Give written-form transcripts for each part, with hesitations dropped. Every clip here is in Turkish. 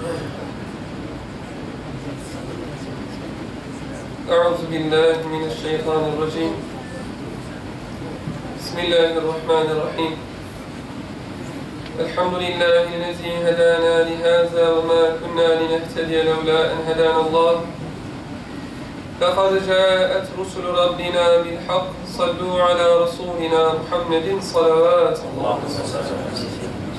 أعوذ بالله من الشيطان الرجيم. بسم الله الرحمن الرحيم. الحمد لله الذي هدانا لهذا وما كنا لنهتدي لولا أن هدانا الله. لقد جاءت رسل ربنا بالحق. صلوا على رسولنا محمد صلوات الله وسلامه.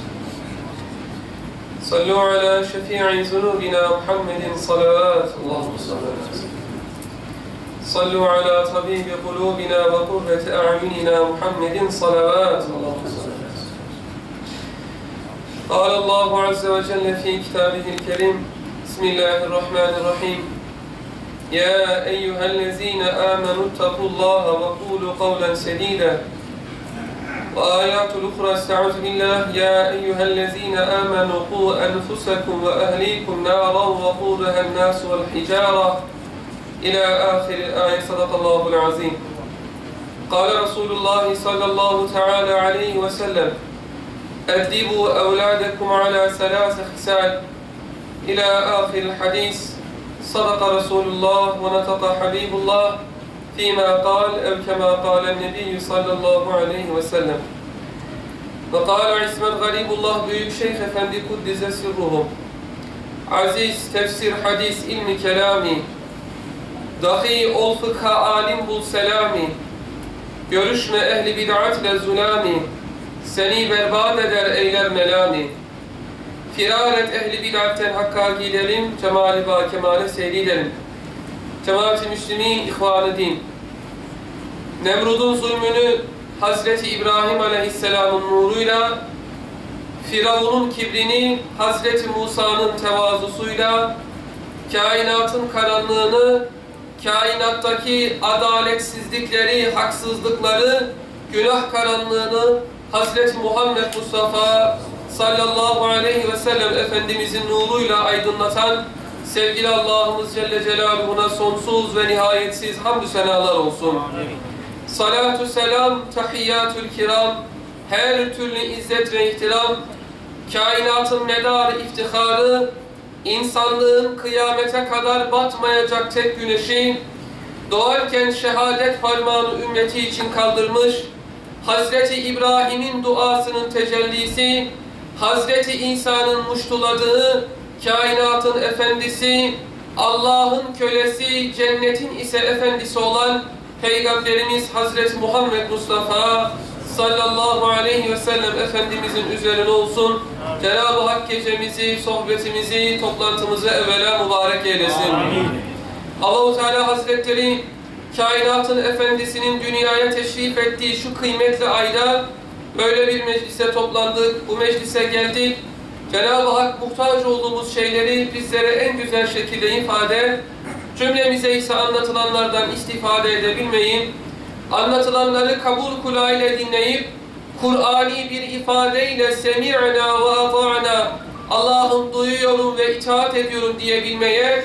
صلوا على شفيع ذنوبنا محمد صلوات الله وسلامه. صلوا على طبيب قلوبنا وقرة أعيننا محمد صلوات الله وسلامه. قال الله عز وجل في كتابه الكريم. بسم الله الرحمن الرحيم. يا أيها الذين آمنوا اتقوا الله وقولوا قولا سديدا. وآيات الأخرى استعوذ بالله. يا أيها الذين آمنوا قوا أنفسكم وأهليكم نارا وقودها الناس والحجارة إلى آخر الآية. صدق الله العظيم. قال رسول الله صلى الله تعالى عليه وسلم: أدبوا أولادكم على ثلاث خصال إلى آخر الحديث. صدق رسول الله ونطق حبيب الله فيما قال أو كما قال النبي صلى الله عليه وسلم. وقال İsmet Garibullah Büyük Şeyh Efendi Kuddise Sirruhum. Aziz tefsir, hadis, ilmi kelami, dahi ol fıkha alim bul selami, görüşme ehli bid'atle zulami, seni berbat eder eyler melami. Firar et ehli bid'atten hakka gidelim, cemali ba kemale seyredelim. Cemaat-i Müslümin, ihvan-ı din. Nemrud'un zulmünü Hazreti İbrahim Aleyhisselam'ın nuruyla, Firavun'un kibrini Hazreti Musa'nın tevazusuyla, kainatın karanlığını, kainattaki adaletsizlikleri, haksızlıkları, günah karanlığını Hazreti Muhammed Mustafa sallallahu aleyhi ve sellem Efendimizin nuruyla aydınlatan sevgili Allah'ımız Celle Celaluhu'na sonsuz ve nihayetsiz hamdü senalar olsun. Salatu selam, tahiyyatül kiram, her türlü izzet ve ihtiram, kainatın medarı iftiharı, insanlığın kıyamete kadar batmayacak tek güneşi, doğarken şehadet parmağını ümmeti için kaldırmış, Hazreti İbrahim'in duasının tecellisi, Hazreti İsa'nın muştuladığı, kainatın efendisi, Allah'ın kölesi, cennetin ise efendisi olan Peygamberimiz Hazreti Muhammed Mustafa sallallahu aleyhi ve sellem Efendimizin üzerine olsun. Cenab-ı Hak gecemizi, sohbetimizi, toplantımızı evvela mübarek eylesin. Allah-u Teala Hazretleri kainatın efendisinin dünyaya teşrif ettiği şu kıymetli ayda böyle bir meclise toplandık, bu meclise geldik. Cenab-ı Hak muhtaç olduğumuz şeyleri bizlere en güzel şekilde ifade, cümlemize ise anlatılanlardan istifade edebilmeyi, anlatılanları kabul kulağıyla dinleyip, Kur'ani bir ifadeyle semi'na ve ata'na, Allah'ım duyuyorum ve itaat ediyorum diyebilmeye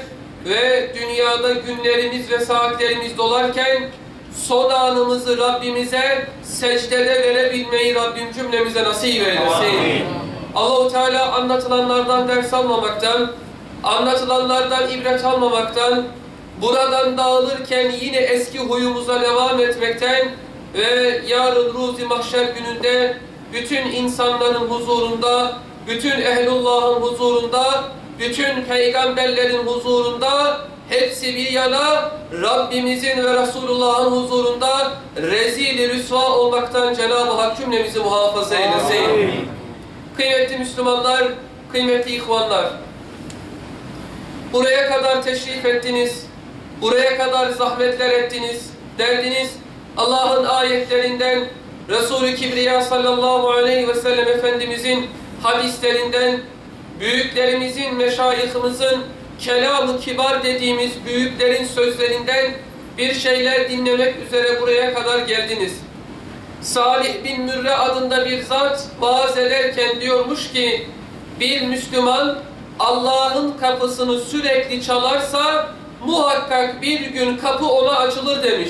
ve dünyada günlerimiz ve saatlerimiz dolarken son anımızı Rabbimize secdede verebilmeyi Rabbim cümlemize nasip eylesin. Allah-u Teala anlatılanlardan ders almamaktan, anlatılanlardan ibret almamaktan, buradan dağılırken yine eski huyumuza devam etmekten ve yarın Ruzi Mahşer gününde bütün insanların huzurunda, bütün ehlullahın huzurunda, bütün peygamberlerin huzurunda, hepsi bir yana Rabbimizin ve Resulullah'ın huzurunda rezil-i rüsva olmaktan Cenab-ı Hak cümlemizi muhafaza eylesin. Amin. Kıymetli Müslümanlar, kıymetli ihvanlar, buraya kadar teşrif ettiniz, buraya kadar zahmetler ettiniz, derdiniz, Allah'ın ayetlerinden, Resul-i Kibriya sallallahu aleyhi ve sellem Efendimizin hadislerinden, büyüklerimizin, meşayihimizin, kelam-ı kibar dediğimiz büyüklerin sözlerinden bir şeyler dinlemek üzere buraya kadar geldiniz. Salih bin Mürre adında bir zat vaaz ederken diyormuş ki, bir Müslüman Allah'ın kapısını sürekli çalarsa muhakkak bir gün kapı ona açılır demiş.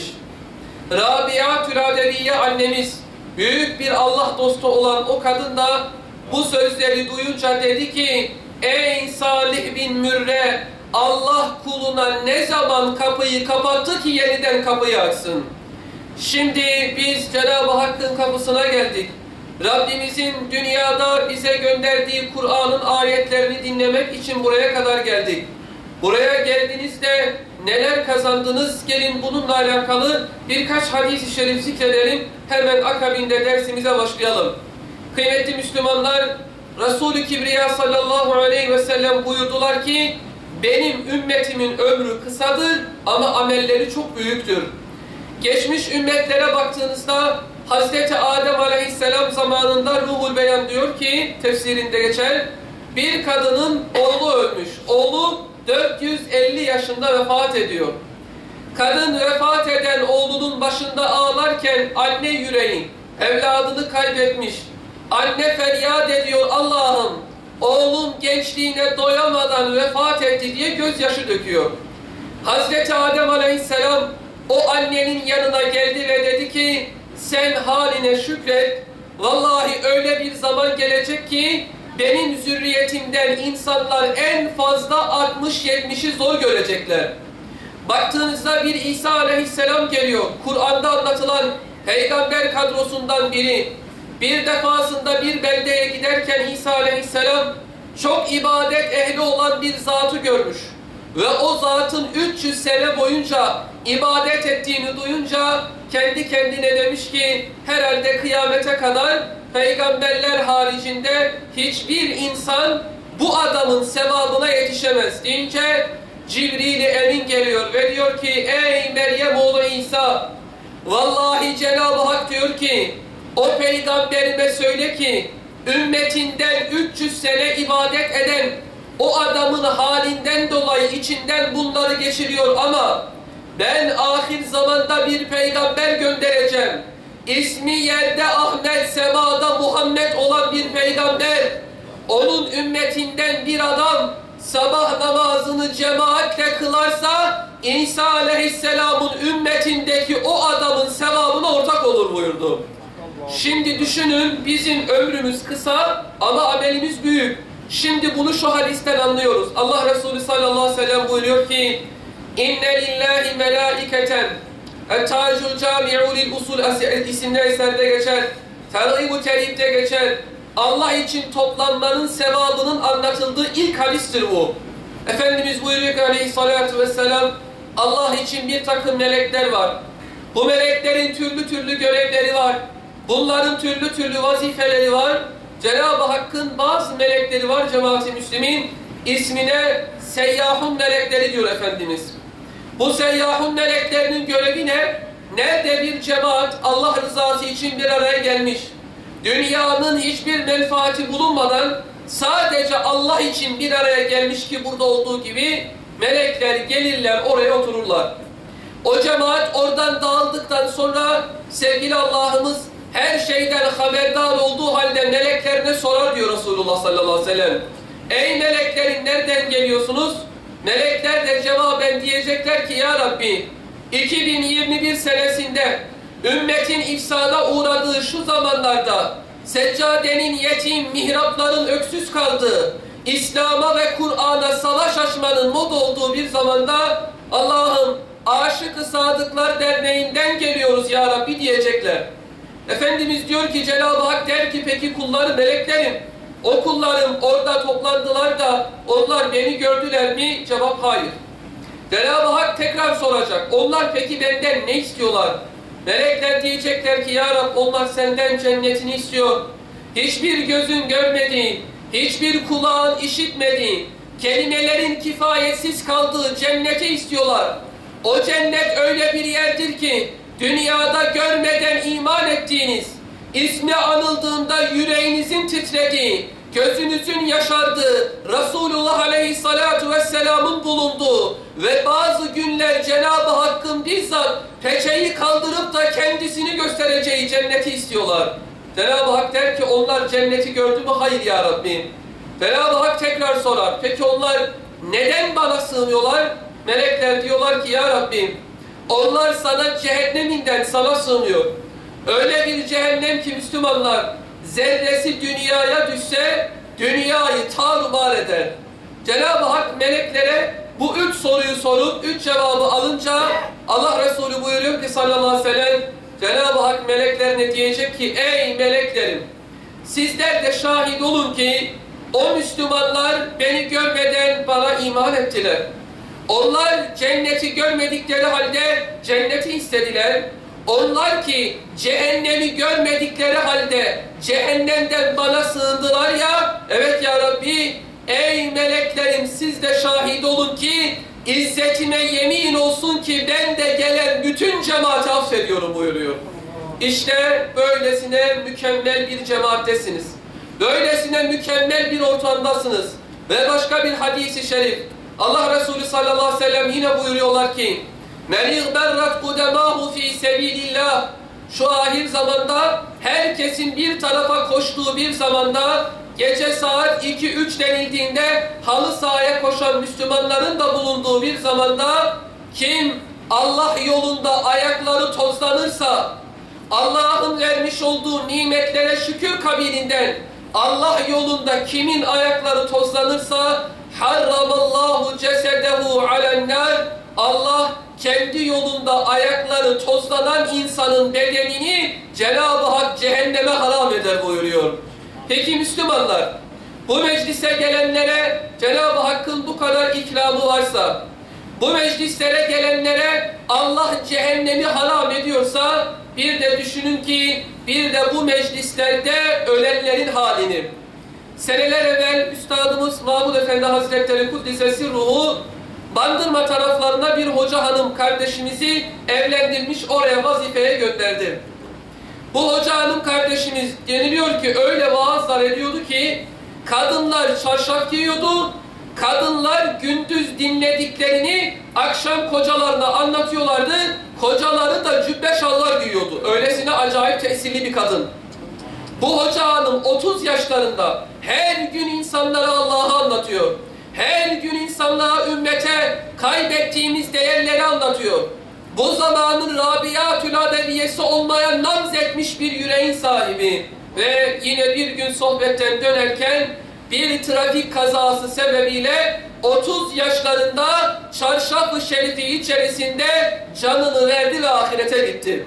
Rabia Adeviye annemiz, büyük bir Allah dostu olan o kadın da bu sözleri duyunca dedi ki, ey Salih bin Mürre, Allah kuluna ne zaman kapıyı kapattı ki yeniden kapıyı açsın? Şimdi biz Cenab-ı Hakk'ın kapısına geldik. Rabbimizin dünyada bize gönderdiği Kur'an'ın ayetlerini dinlemek için buraya kadar geldik. Buraya geldiğinizde neler kazandınız? Gelin bununla alakalı birkaç hadis-i şerif zikredelim. Hemen akabinde dersimize başlayalım. Kıymetli Müslümanlar, Resul-i Kibriya sallallahu aleyhi ve sellem buyurdular ki, benim ümmetimin ömrü kısadır ama amelleri çok büyüktür. Geçmiş ümmetlere baktığınızda Hazreti Adem aleyhisselam zamanında Ruhul Beyan diyor ki, tefsirinde geçer, bir kadının oğlu ölmüş. Oğlu 450 yaşında vefat ediyor. Kadın vefat eden oğlunun başında ağlarken anne yüreği evladını kaybetmiş. Anne feryat ediyor, Allah'ım oğlum gençliğine doyamadan vefat etti diye gözyaşı döküyor. Hazreti Adem aleyhisselam o annenin yanına geldi ve dedi ki, sen haline şükret, vallahi öyle bir zaman gelecek ki benim zürriyetimden insanlar en fazla 60-70'i zor görecekler. Baktığınızda bir İsa aleyhisselam geliyor, Kur'an'da anlatılan peygamber kadrosundan biri. Bir defasında bir beldeye giderken İsa aleyhisselam çok ibadet ehli olan bir zatı görmüş. Ve o zatın 300 sene boyunca ibadet ettiğini duyunca kendi kendine demiş ki, herhalde kıyamete kadar peygamberler haricinde hiçbir insan bu adamın sevabına yetişemez deyince Cibril-i Emin geliyor ve diyor ki, ey Meryem oğlu İsa, vallahi Cenab-ı Hak diyor ki, o peygamberime söyle ki ümmetinden 300 sene ibadet eden o adamın halinden dolayı içinden bunları geçiriyor ama ben ahir zamanda bir peygamber göndereceğim. İsmi yerde Ahmet, semada Muhammed olan bir peygamber. Onun ümmetinden bir adam sabah namazını cemaatle kılarsa İsa aleyhisselamın ümmetindeki o adamın sevabına ortak olur buyurdu. Şimdi düşünün, bizim ömrümüz kısa ama amelimiz büyük. Şimdi bunu şu hadisten anlıyoruz. Allah Resulü sallallahu aleyhi ve sellem buyuruyor ki, İnne lillahi melâiketen et-tâcul câmi'u lil usul isimli eserde geçer. Tergîb-u terhîb'de geçer. Allah için toplanmanın sevabının anlatıldığı ilk hadistir bu. Efendimiz buyuruyor ki aleyhissalâtu vesselam, Allah için bir takım melekler var. Bu meleklerin türlü türlü görevleri var. Bunların türlü türlü vazifeleri var. Cenab-ı Hakk'ın bazı melekleri var cemaat-i müslimin. İsmine seyyahun melekleri diyor Efendimiz. Bu seyyahun meleklerinin görevi ne? Nerede bir cemaat Allah rızası için bir araya gelmiş, dünyanın hiçbir menfaati bulunmadan sadece Allah için bir araya gelmiş ki burada olduğu gibi melekler gelirler, oraya otururlar. O cemaat oradan dağıldıktan sonra sevgili Allah'ımız her şeyden haberdar olduğu halde meleklerine sorar diyor Resulullah sallallahu aleyhi ve sellem. Ey meleklerin nereden geliyorsunuz? Melekler de cevaben diyecekler ki, ya Rabbi 2021 senesinde ümmetin ifsada uğradığı şu zamanlarda seccadenin yetim, mihrapların öksüz kaldığı, İslam'a ve Kur'an'a savaş açmanın mod olduğu bir zamanda Allah'ım Aşık-ı Sadıklar Derneği'nden geliyoruz ya Rabbi diyecekler. Efendimiz diyor ki, Cenab-ı Hak der ki, peki kulları meleklerim, o kullarım orada toplandılar da onlar beni gördüler mi? Cevap hayır. Cenab-ı Hak tekrar soracak. Onlar peki benden ne istiyorlar? Melekler diyecekler ki, ya Rab onlar senden cennetini istiyor. Hiçbir gözün görmediği, hiçbir kulağın işitmediği, kelimelerin kifayetsiz kaldığı cenneti istiyorlar. O cennet öyle bir yerdir ki dünyada görmeden iman ettiğiniz, ismi anıldığında yüreğinizin titrediği, gözünüzün yaşardığı, Resulullah aleyhissalatu vesselamın bulunduğu ve bazı günler Cenab-ı Hakk'ın bizzat peçeyi kaldırıp da kendisini göstereceği cenneti istiyorlar. Cenab-ı Hak der ki, onlar cenneti gördü mü? Hayır ya Rabbi. Cenab-ı Hak tekrar sorar. Peki onlar neden bana sığınıyorlar? Melekler diyorlar ki, ya Rabbi onlar sana cehenneminden sana sığınıyor. Öyle bir cehennem ki Müslümanlar, zerresi dünyaya düşse dünyayı tarumar eder. eder. Cenab-ı Hak meleklere bu 3 soruyu sorup 3 cevabı alınca Allah Resulü buyuruyor ki sallallahu aleyhi ve sellem, Cenab-ı Hak meleklerine diyecek ki ey meleklerim, sizler de şahit olun ki o Müslümanlar beni görmeden bana iman ettiler. Onlar cenneti görmedikleri halde cenneti istediler. Onlar ki cehennemi görmedikleri halde cehennemden bana sığındılar ya, evet ya Rabbi, ey meleklerim siz de şahit olun ki İzzetime yemin olsun ki ben de gelen bütün cemaati affediyorum buyuruyor. İşte böylesine mükemmel bir cemaattesiniz. Böylesine mükemmel bir ortamdasınız. Ve başka bir hadisi şerif, Allah Resulü sallallahu aleyhi ve sellem yine buyuruyorlar ki مَنْ اِغْبَرَّتْ قُدَمَاهُ ف۪ي سَب۪يلِ اللّٰهِ Şu ahir zamanda herkesin bir tarafa koştuğu bir zamanda gece saat 2-3 denildiğinde halı sahaya koşan Müslümanların da bulunduğu bir zamanda kim Allah yolunda ayakları tozlanırsa, Allah'ın vermiş olduğu nimetlere şükür kabilinden Allah yolunda kimin ayakları tozlanırsa harramallahu cesedehu alennâr, Allah kendi yolunda ayakları tozlanan insanın bedenini Cenab-ı Hak cehenneme haram eder buyuruyor. Peki Müslümanlar, bu meclise gelenlere Cenab-ı Hakk'ın bu kadar ikramı varsa, bu meclislere gelenlere Allah cehennemi haram ediyorsa, bir de düşünün ki bir de bu meclislerde ölenlerin halini. Seneler evvel Üstadımız Mahmud Efendi Hazretleri Kuddise Sirruhu Bandırma taraflarına bir hoca hanım kardeşimizi evlendirmiş, oraya vazifeye gönderdi. Bu hoca hanım kardeşimiz deniliyor ki öyle vaazlar ediyordu ki kadınlar çarşaf giyiyordu, kadınlar gündüz dinlediklerini akşam kocalarına anlatıyorlardı, kocaları da cübbe şallar giyiyordu. Öylesine acayip tesirli bir kadın. Bu hoca hanım 30 yaşlarında her gün insanlara Allah'ı anlatıyor. Her gün insanlığa, ümmete kaybettiğimiz değerleri anlatıyor. Bu zamanın Rabiatül Adeviyesi olmaya namzetmiş bir yüreğin sahibi. Ve yine bir gün sohbetten dönerken bir trafik kazası sebebiyle 30 yaşlarında çarşaf-ı şerifi içerisinde canını verdi ve ahirete gitti.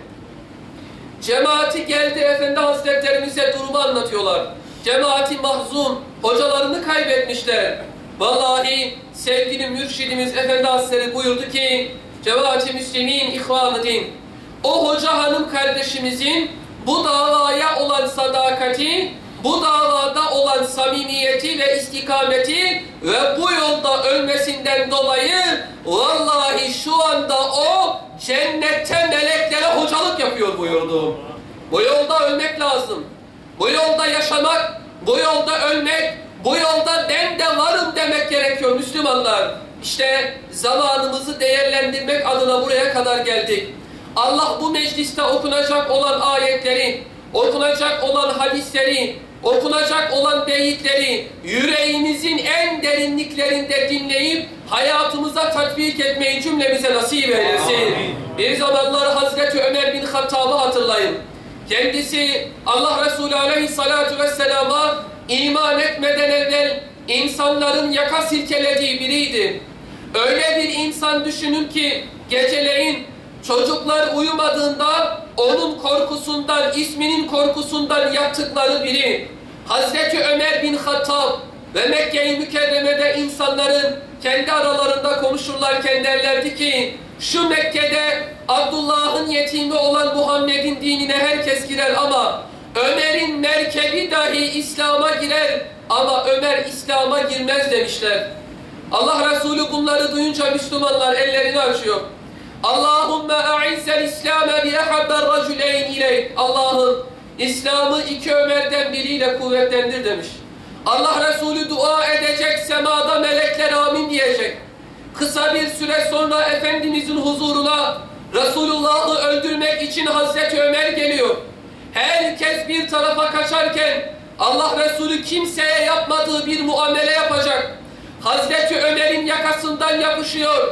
Cemaati geldi, Efendi Hazretlerimize durumu anlatıyorlar. Cemaati mahzun, hocalarını kaybetmişler. Vallahi sevgili mürşidimiz Efendi Hazretleri buyurdu ki Cemaat-i Müslümin İhvan-ı Din, o hoca hanım kardeşimizin bu davaya olan sadakati, bu davada olan samimiyeti ve istikameti ve bu yolda ölmesinden dolayı vallahi şu anda o cennette meleklere hocalık yapıyor buyurdu. Bu yolda ölmek lazım. Bu yolda yaşamak, bu yolda ölmek, bu yolda ben de varım demek gerekiyor Müslümanlar. İşte zamanımızı değerlendirmek adına buraya kadar geldik. Allah bu mecliste okunacak olan ayetleri, okunacak olan hadisleri, okunacak olan beyitleri yüreğimizin en derinliklerinde dinleyip hayatımıza tatbik etmeyi cümlemize nasip eylesin. Bir zamanlar Hazreti Ömer bin Hattab'ı hatırlayın. Kendisi Allah Resulü Aleyhisselatü Vesselam'a iman etmeden evvel insanların yaka silkelediği biriydi. Öyle bir insan düşünün ki geceleyin çocuklar uyumadığında onun korkusundan, isminin korkusundan yattıkları biri. Hazreti Ömer bin Hattab ve Mekke-i Mükerreme'de insanların kendi aralarında konuşurlarken derlerdi ki şu Mekke'de Abdullah'ın yetimi olan Muhammed'in dinine herkes girer ama Ömer'in merkebi dahi İslam'a girer ama Ömer İslam'a girmez demişler. Allah Resulü bunları duyunca Müslümanlar ellerini açıyor. Allahümme a'izzel İslam'e bi ehabber racüleyn ileyk. Allah'ım İslam'ı iki Ömer'den biriyle kuvvetlendir demiş. Allah Resulü dua edecek, semada melekler amin diyecek. Kısa bir süre sonra Efendimizin huzuruna Resulullah'ı öldürmek için Hazreti Ömer geliyor. Herkes bir tarafa kaçarken Allah Resulü kimseye yapmadığı bir muamele yapacak. Hazreti Ömer'in yakasından yapışıyor.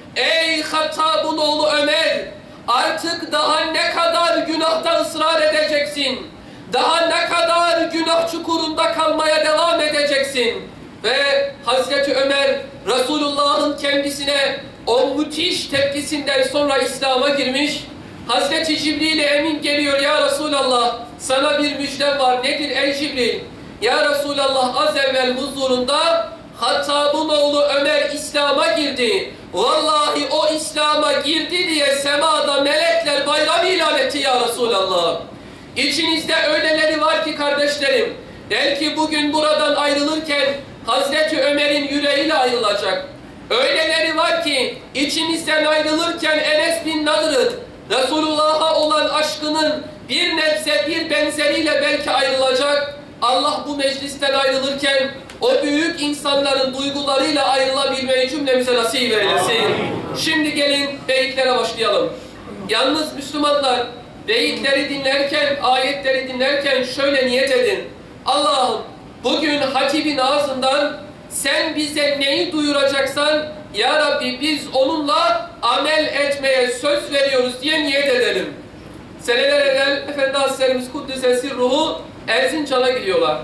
Ey Hattab'ın oğlu Ömer, artık daha ne kadar günahta ısrar edeceksin? Daha ne kadar günah çukurunda kalmaya devam edeceksin? Ve Hazreti Ömer Resulullah'ın kendisine o müthiş tepkisinden sonra İslam'a girmiş. Hazreti Cibril Emin geliyor, ya Resulallah sana bir müjdem var. Nedir ey Cibril? Ya Resulallah az evvel huzurunda Hattab'ın oğlu Ömer İslam'a girdi. Vallahi o İslam'a girdi diye semada melekler bayram ilan etti ya Resulallah. İçinizde öyleleri var ki kardeşlerim, belki bugün buradan ayrılırken Hazreti Ömer'in yüreğiyle ayrılacak. Öyleleri var ki içinizden ayrılırken Enes bin Nadır'ın Resulullah'a olan aşkının bir nebze bir benzeriyle belki ayrılacak. Allah bu meclisten ayrılırken o büyük insanların duygularıyla ayrılabilmeyi cümlemize nasip eylesin. Şimdi gelin beyitlere başlayalım. Yalnız Müslümanlar beyitleri dinlerken, ayetleri dinlerken şöyle niyet edin. Allah'ım bugün hatibin ağzından sen bize neyi duyuracaksan ya Rabbi biz onunla amel etmeye söz veriyoruz diye niyet edelim. Seneler evvel Efendi Hazretlerimiz Kuddise Sirruhu Erzincan'a gidiyorlar.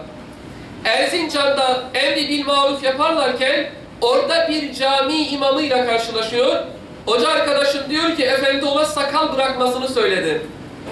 Erzincan'da emri bil maruf yaparlarken orada bir cami imamıyla karşılaşıyor. Hoca arkadaşım diyor ki efendi ona sakal bırakmasını söyledi.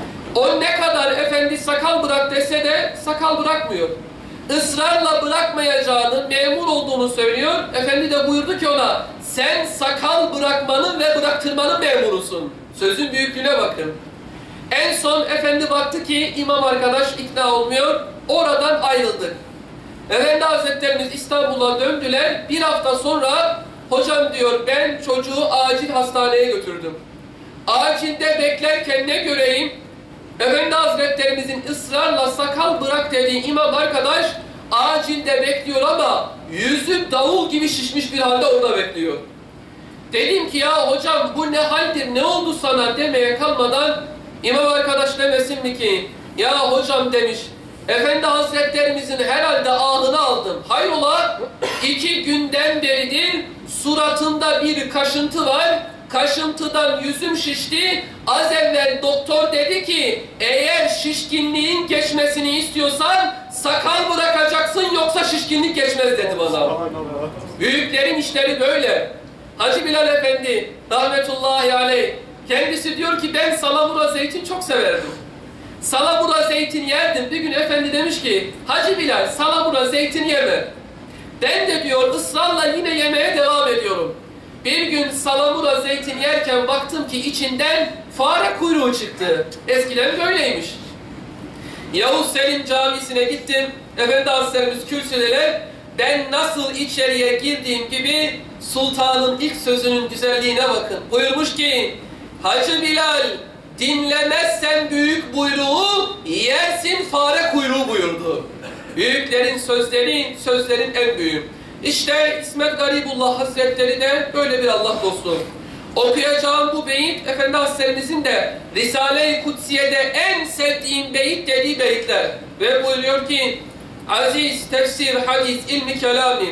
O ne kadar efendi sakal bırak dese de sakal bırakmıyor. Israrla bırakmayacağını, memur olduğunu söylüyor. Efendi de buyurdu ki ona sen sakal bırakmanın ve bıraktırmanın memurusun. Sözün büyüklüğüne bakın. En son efendi baktı ki imam arkadaş ikna olmuyor. Oradan ayrıldık. Efendi Hazretlerimiz İstanbul'a döndüler. Bir hafta sonra hocam diyor ben çocuğu acil hastaneye götürdüm. Acilde beklerken ne göreyim? Efendi Hazretlerimizin ısrarla sakal bırak dediği imam arkadaş acilde bekliyor ama yüzü davul gibi şişmiş bir halde orada bekliyor. Dedim ki ya hocam bu ne haldir, ne oldu sana demeye kalmadan imam arkadaş demesin mi ki ya hocam demiş Efendi Hazretlerimizin herhalde ahını aldım. Hayrola 2 günden beridir suratında bir kaşıntı var. Kaşıntıdan yüzüm şişti. Az evvel doktor dedi ki eğer şişkinliğin geçmesini istiyorsan sakal bırakacaksın yoksa şişkinlik geçmez dedi bana. Büyüklerin işleri böyle. Hacı Bilal Efendi rahmetullahi aleyh kendisi diyor ki ben salamura zeytin çok severdim. Salamura zeytin yerdim. Bir gün efendi demiş ki Hacı Bilal salamura zeytin yeme. Ben de diyor ısrarla yine yemeye devam ediyorum. Bir gün salamura zeytin yerken baktım ki içinden fare kuyruğu çıktı. Eskiden böyleymiş. Yavuz Selim Camisi'ne gittim. Efendi Hazretlerimiz kürsüdeler. Ben nasıl içeriye girdiğim gibi sultanın ilk sözünün güzelliğine bakın. Buyurmuş ki Hacı Bilal dinlemezsen büyük buyruğu yersin fare kuyruğu buyurdu. Büyüklerin sözleri sözlerin en büyüğü. İşte İsmet Garibullah Hazretleri de böyle bir Allah dostu. Okuyacağım bu beyit Efendi Hazretlerimizin de Risale-i Kutsiye'de en sevdiğim beyit dediği beyitler. Ve buyuruyor ki aziz tefsir, hadis, ilmi, kelami.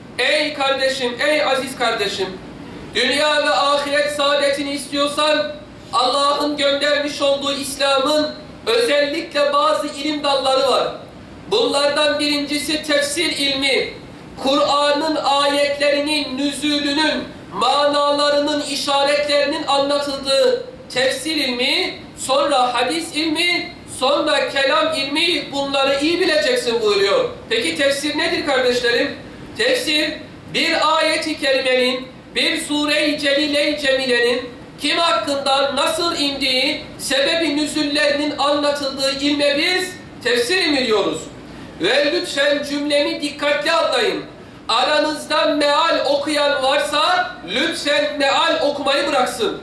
Ey kardeşim, ey aziz kardeşim, dünya ve ahiret saadetini istiyorsan Allah'ın göndermiş olduğu İslam'ın özellikle bazı ilim dalları var. Bunlardan birincisi tefsir ilmi. Kur'an'ın ayetlerinin, nüzulünün, manalarının, işaretlerinin anlatıldığı tefsir ilmi, sonra hadis ilmi, sonra kelam ilmi, bunları iyi bileceksin buyuruyor. Peki tefsir nedir kardeşlerim? Tefsir, bir ayet-i kerimenin, bir sure-i celile-i cemilenin kim hakkında nasıl indiği, sebebi nüzullerinin anlatıldığı ilme biz tefsir ilmi diyoruz. Ve lütfen cümlemi dikkatli anlayın. Aranızda meal okuyan varsa lütfen meal okumayı bıraksın.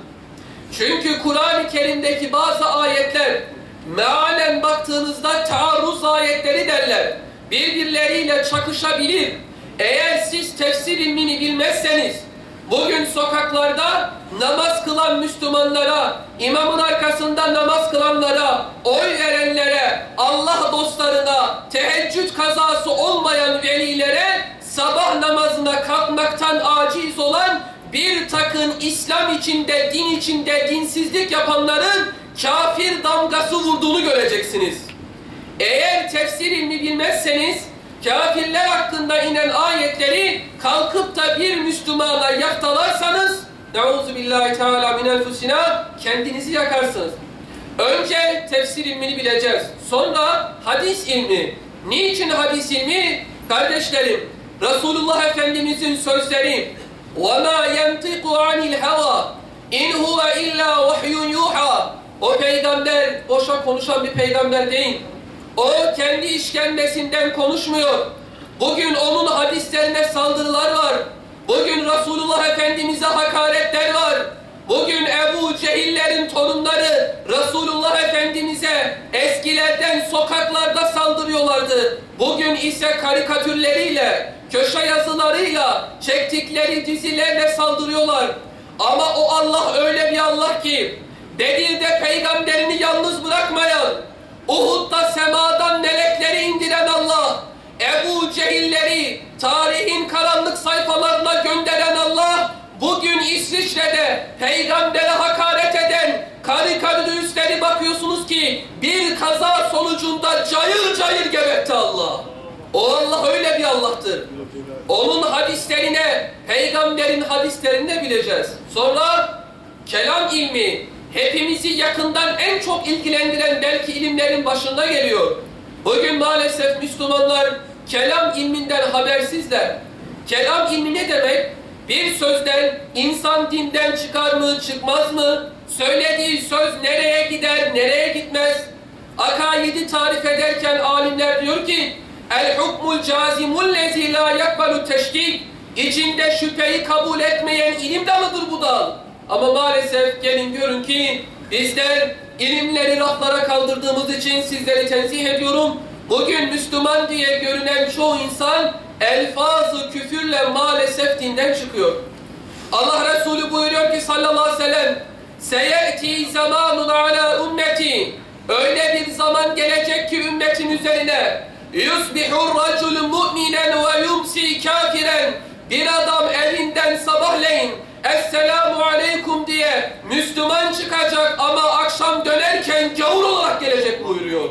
Çünkü Kur'an-ı Kerim'deki bazı ayetler mealen baktığınızda taarruz ayetleri derler. Birbirleriyle çakışabilir. Eğer siz tefsir ilmini bilmezseniz bugün sokaklarda namaz kılan Müslümanlara, imamın arkasında namaz kılanlara, oy verenlere, Allah dostlarına, teheccüd kazası olmayan velilere sabah namazına kalkmaktan aciz olan bir takım İslam içinde, din içinde dinsizlik yapanların kafir damgası vurduğunu göreceksiniz. Eğer tefsir ilmi bilmezseniz kafirler hakkında inen ayetleri kalkıp da bir Müslümana yaftalarsanız Neuzubillahi Teala minel fusina, kendinizi yakarsınız. Önce tefsir ilmini bileceğiz. Sonra hadis ilmi. Niçin hadis ilmi? Kardeşlerim, Resulullah Efendimizin sözleri وَمَا يَنْتِقُ عَنِ الْهَوَى اِنْ هُوَ اِلَّا وَحْيٌ يُوحَى. O peygamber boşa konuşan bir peygamber değil. O kendi işkembesinden konuşmuyor. Bugün onun hadislerine saldırılar var. Bugün Resulullah Efendimiz'e hakaretler var. Bugün Ebu Cehillerin torunları Resulullah Efendimiz'e eskilerden sokaklarda saldırıyorlardı. Bugün ise karikatürleriyle, köşe yazılarıyla, çektikleri dizilerle saldırıyorlar. Ama o Allah öyle bir Allah ki, Bedir'de peygamberini yalnız bırakmayan, Uhud'da semadan melekleri indiren Allah, Ebu Cehilleri tarihin karanlık sayfalarına gönderen Allah, bugün İsviçre'de peygambere hakaret eden karikatüristleri bakıyorsunuz ki bir kaza sonucunda cayır cayır gebertti Allah. O Allah öyle bir Allah'tır. Onun hadislerine, peygamberin hadislerini bileceğiz. Sonra kelam ilmi, hepimizi yakından en çok ilgilendiren belki ilimlerin başında geliyor. Bugün maalesef Müslümanlar kelam ilminden habersizler. Kelam ilmi ne demek? Bir sözden insan dinden çıkar mı, çıkmaz mı? Söylediği söz nereye gider, nereye gitmez? Akaidi tarif ederken alimler diyor ki el-hukmul cazimul lezi la yakbalu teşkik. İçinde şüpheyi kabul etmeyen ilim dalıdır bu dal. Ama maalesef gelin görün ki bizler ilimleri raflara kaldırdığımız için sizleri tenzih ediyorum. Bugün Müslüman diye görünen çoğu insan elfaz-ı küfürle maalesef dinden çıkıyor. Allah Resulü buyuruyor ki sallallahu aleyhi ve sellem seyeti zamanun ala ümmeti, öyle bir zaman gelecek ki ümmetin üzerine yusbihur raculu mu'minen ve yumsi kafiren, bir adam evinden sabahleyin Esselamu Aleyküm diye Müslüman çıkacak ama akşam dönerken gavur olarak gelecek buyuruyor.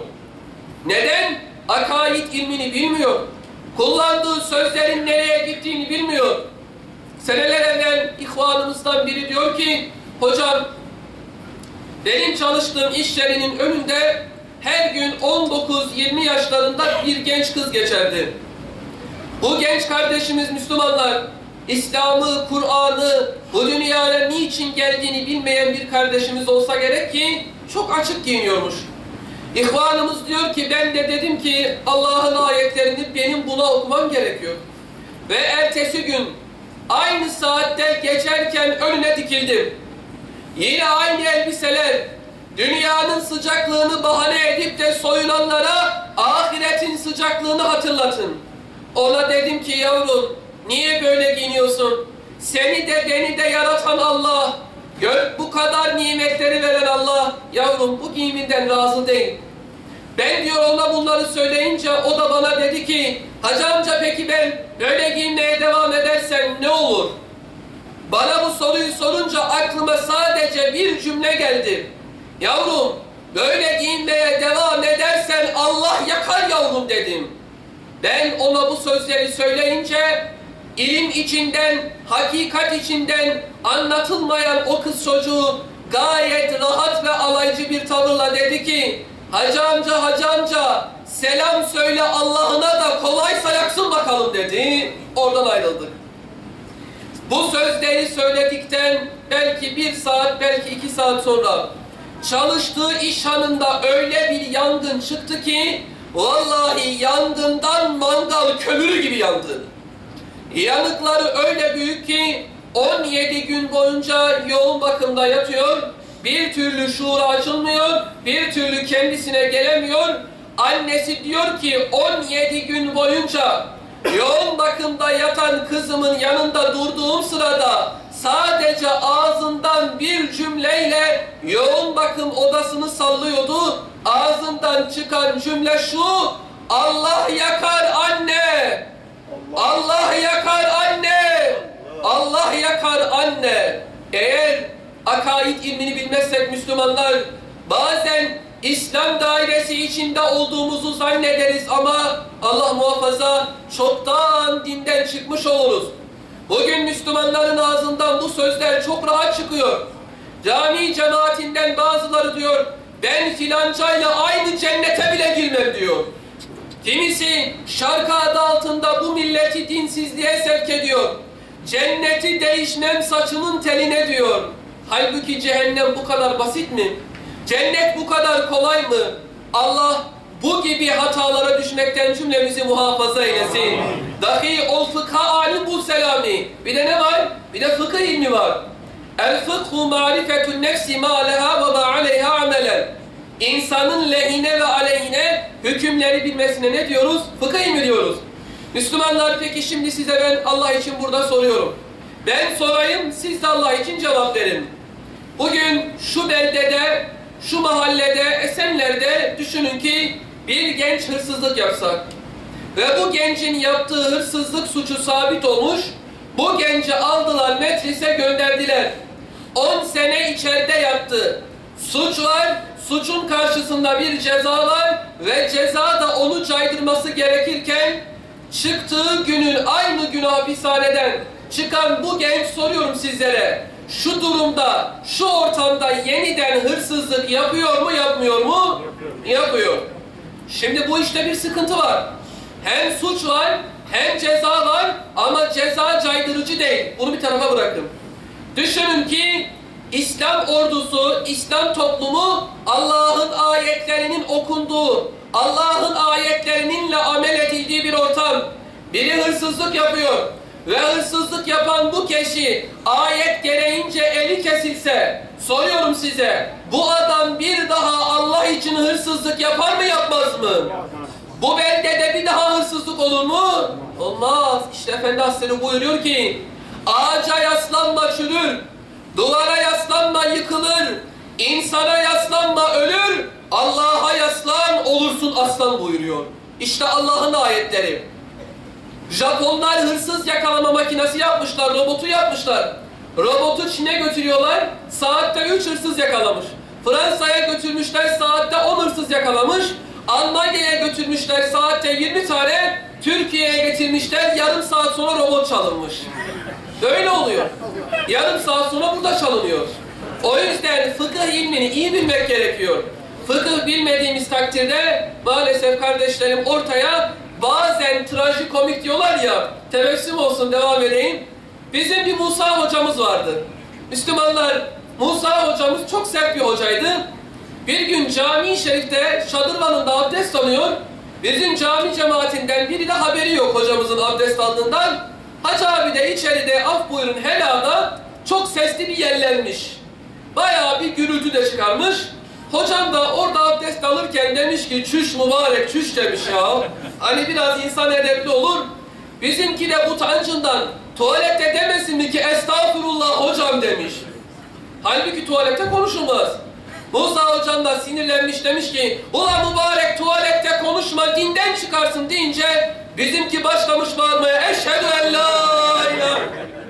Neden? Akaid ilmini bilmiyor. Kullandığı sözlerin nereye gittiğini bilmiyor. Seneler evvel ihvanımızdan biri diyor ki hocam benim çalıştığım iş yerinin önünde her gün 19-20 yaşlarında bir genç kız geçerdi. Bu genç kardeşimiz Müslümanlar İslam'ı, Kur'an'ı, bu dünyaya niçin geldiğini bilmeyen bir kardeşimiz olsa gerek ki çok açık giyiniyormuş. İhvanımız diyor ki ben de dedim ki Allah'ın ayetlerini benim buna okumam gerekiyor. Ve ertesi gün aynı saatte geçerken önüne dikildim. Yine aynı elbiseler, dünyanın sıcaklığını bahane edip de soyunanlara ahiretin sıcaklığını hatırlatın. Ona dedim ki yavrum niye böyle giyiniyorsun? Seni de beni de yaratan Allah, bu kadar nimetleri veren Allah, yavrum bu giyiminden razı değil. Ben diyor ona bunları söyleyince o da bana dedi ki hacı amca peki ben böyle giyinmeye devam edersem ne olur? Bana bu soruyu sorunca aklıma sadece bir cümle geldi. Yavrum böyle giyinmeye devam edersen Allah yakar yavrum dedim. Ben ona bu sözleri söyleyince ilim içinden, hakikat içinden anlatılmayan o kız çocuğu gayet rahat ve alaycı bir tavırla dedi ki hacı amca selam söyle Allah'ına da kolaysa yaksın bakalım dedi. Oradan ayrıldık. Bu sözleri söyledikten belki 1 saat, belki 2 saat sonra çalıştığı iş hanında öyle bir yangın çıktı ki vallahi yangından mangal kömürü gibi yandı. Yanıkları öyle büyük ki 17 gün boyunca yoğun bakımda yatıyor, bir türlü şuuru açılmıyor, bir türlü kendisine gelemiyor. Annesi diyor ki 17 gün boyunca yoğun bakımda yatan kızımın yanında durduğum sırada sadece ağzından bir cümleyle yoğun bakım odasını sallıyordu. Ağzından çıkan cümle şu: Allah yakar anne! Allah yakar anne! Allah yakar anne! Eğer akaid ilmini bilmezsek Müslümanlar bazen İslam dairesi içinde olduğumuzu zannederiz ama Allah muhafaza çoktan dinden çıkmış oluruz. Bugün Müslümanların ağzından bu sözler çok rahat çıkıyor. Cami cemaatinden bazıları diyor, ben filancayla aynı cennete bile girmem diyor. Kimisi şarkı adı altında bu milleti dinsizliğe sevk ediyor. Cenneti değişmem saçımın teline diyor. Halbuki cehennem bu kadar basit mi? Cennet bu kadar kolay mı? Allah bu gibi hatalara düşmekten cümlemizi muhafaza eylesin. Dahi ol fıkha alim bul selami. Bir de ne var? Bir de fıkıh ilmi var. El fıkhu marifetun nefsi ma leha ve ma aleyha amelen. İnsanın lehine ve aleyhine hükümleri bilmesine ne diyoruz? Fıkıh ilmi diyoruz. Müslümanlar, peki şimdi size ben Allah için burada soruyorum. Ben sorayım, siz de Allah için cevap verin. Bugün şu beldede, şu mahallede, Esenler'de düşünün ki bir genç hırsızlık yapsak ve bu gencin yaptığı hırsızlık suçu sabit olmuş, bu genci aldılar, meclise gönderdiler. 10 sene içeride yattı. Suç var, suçun karşısında bir ceza var ve ceza da onu caydırması gerekirken çıktığı günün aynı günü hapishaneden çıkan bu genç, soruyorum sizlere, şu durumda, şu ortamda yeniden hırsızlık yapıyor mu, yapmıyor mu? Yapıyor. Şimdi bu işte bir sıkıntı var. Hem suç var, hem ceza var ama ceza caydırıcı değil. Bunu bir tarafa bırakın. Düşünün ki İslam ordusu, İslam toplumu Allah'ın ayetlerinin okunduğu, Allah'ın ayetlerininle amel edildiği bir ortam. Biri hırsızlık yapıyor ve hırsızlık yapan bu kişi ayet gereğince eli kesilse, soruyorum size, bu adam bir daha Allah için hırsızlık yapar mı, yapmaz mı? Bu beldede bir daha hırsızlık olur mu? Olmaz. İşte Efendi Hazretleri buyuruyor ki, ağaca yaslanma çürür, duvara yaslanma yıkılır, insana yaslanma ölür, Allah'a yaslan olursun aslan buyuruyor. İşte Allah'ın ayetleri. Japonlar hırsız yakalama makinesi yapmışlar, robotu yapmışlar. Robotu Çin'e götürüyorlar, saatte 3 hırsız yakalamış. Fransa'ya götürmüşler, saatte 10 hırsız yakalamış. Almanya'ya götürmüşler, saatte 20 tane. Türkiye'ye getirmişler, yarım saat sonra robot çalınmış. Böyle oluyor. Yarım saat sonra burada çalınıyor. O yüzden fıkıh ilmini iyi bilmek gerekiyor. Fıkıh bilmediğimiz takdirde maalesef kardeşlerim ortaya bazen trajikomik diyorlar ya, tebessüm olsun, devam edeyim. Bizim bir Musa hocamız vardı. Müslümanlar, Musa hocamız çok sert bir hocaydı. Bir gün cami-i şerifte şadırvanında abdest alıyor. Bizim cami cemaatinden biri de haberi yok hocamızın abdest aldığından. Hacı abi de içeride, af buyurun, helada çok sesli bir yellenmiş. Bayağı bir gürültü de çıkarmış. Hocam da orada abdest alırken demiş ki, çüş mübarek, çüş demiş ya. Hani biraz insan edepli olur. Bizimki de utancından tuvalette demesin mi ki estağfurullah hocam demiş. Halbuki tuvalette konuşulmaz. Musa hocam da sinirlenmiş, demiş ki, ulan mübarek tuvalette konuşma, dinden çıkarsın deyince bizimki başlamış bağırmaya, eşhedü en la ilahe.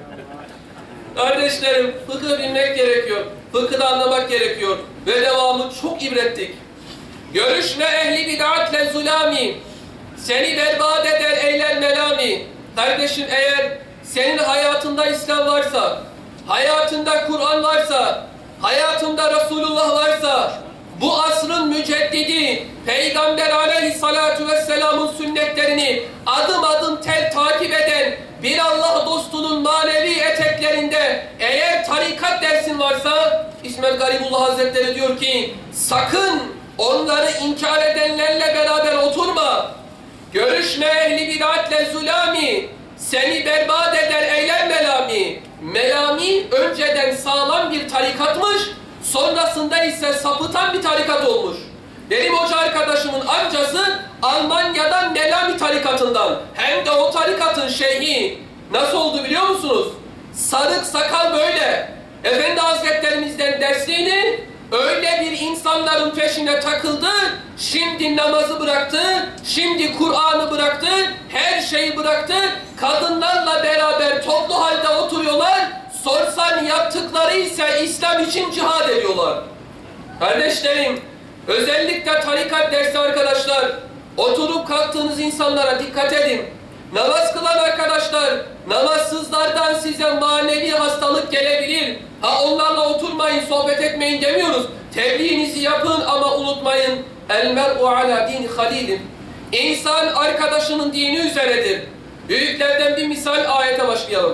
Kardeşlerim, fıkıh bilmek gerekiyor. Fıkhı da anlamak gerekiyor. Ve devamı çok ibretlik. Görüşme ehli bid'atle zulami, seni berbat eder eyler melami. Kardeşim, eğer senin hayatında İslam varsa, hayatında Kur'an varsa, hayatında Resulullah varsa, bu asrın müceddidi, Peygamber aleyhissalatu vesselamın sünnetlerini adım adım takip eden bir Allah dostunun manevi eteklerinde eğer tarikat dersin varsa, İsmail Garibullah Hazretleri diyor ki, sakın onları inkar edenlerle beraber oturma. Görüşme ehli bid'atle zulami, seni berbat eder eyler melami. Melami önceden sağlam bir tarikatmış, sonrasında ise sapıtan bir tarikat olmuş. Benim hoca arkadaşımın amcası Almanya'dan Melami tarikatından, hem de o tarikatın şeyhi. Nasıl oldu biliyor musunuz? Sarık sakal böyle. Efendi Hazretlerimizden dersliğini öyle bir insanların peşine takıldı, şimdi namazı bıraktı, şimdi Kur'an'ı bıraktı, her şeyi bıraktı, kadınlarla beraber toplu halde oturuyorlar, sorsan yaptıkları ise İslam için cihad ediyorlar. Kardeşlerim, özellikle tarikat dersi arkadaşlar, oturup kalktığınız insanlara dikkat edin. Namaz kılan arkadaşlar, namazsızlardan size manevi hastalık gelebilir. Ha, onlarla oturmayın, sohbet etmeyin demiyoruz. Tebliğinizi yapın ama unutmayın. El mer'u ala dini halilin. İnsan arkadaşının dini üzeredir. Büyüklerden bir misal, ayete başlayalım.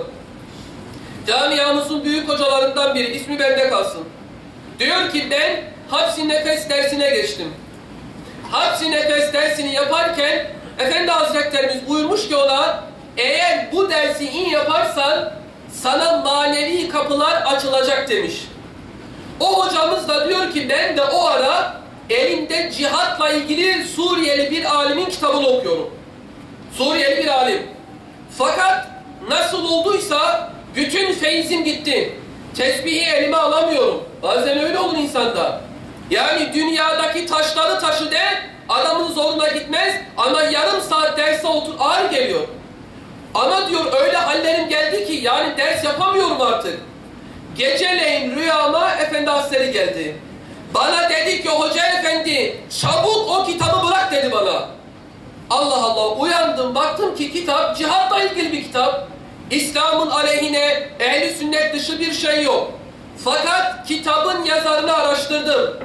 Camiamızın büyük hocalarından biri, ismi bende kalsın. Diyor ki ben hapsi nefes dersine geçtim. Hapsi nefes dersini yaparken Efendi Hazretlerimiz buyurmuş ki ona, eğer bu dersi iyi yaparsan sana manevi kapılar açılacak demiş. O hocamız da diyor ki ben de o ara elimde cihatla ilgili Suriyeli bir alimin kitabını okuyorum. Suriyeli bir alim. Fakat nasıl olduysa bütün feyzim gitti. Tesbihi elime alamıyorum. Bazen öyle olur insanda. Yani dünyadaki taşları taşı de adamın zoruna gitmez ama yarım saat derse otur ağır geliyor. Ama diyor öyle hallerim geldi ki yani ders yapamıyorum artık. Geceleyin rüyama Efendi Hazretleri geldi. Bana dedi ki hoca efendi çabuk o kitabı bırak dedi bana. Allah Allah, uyandım baktım ki kitap cihatla ilgili bir kitap. İslam'ın aleyhine ehli sünnet dışı bir şey yok. Fakat kitabın yazarını araştırdım.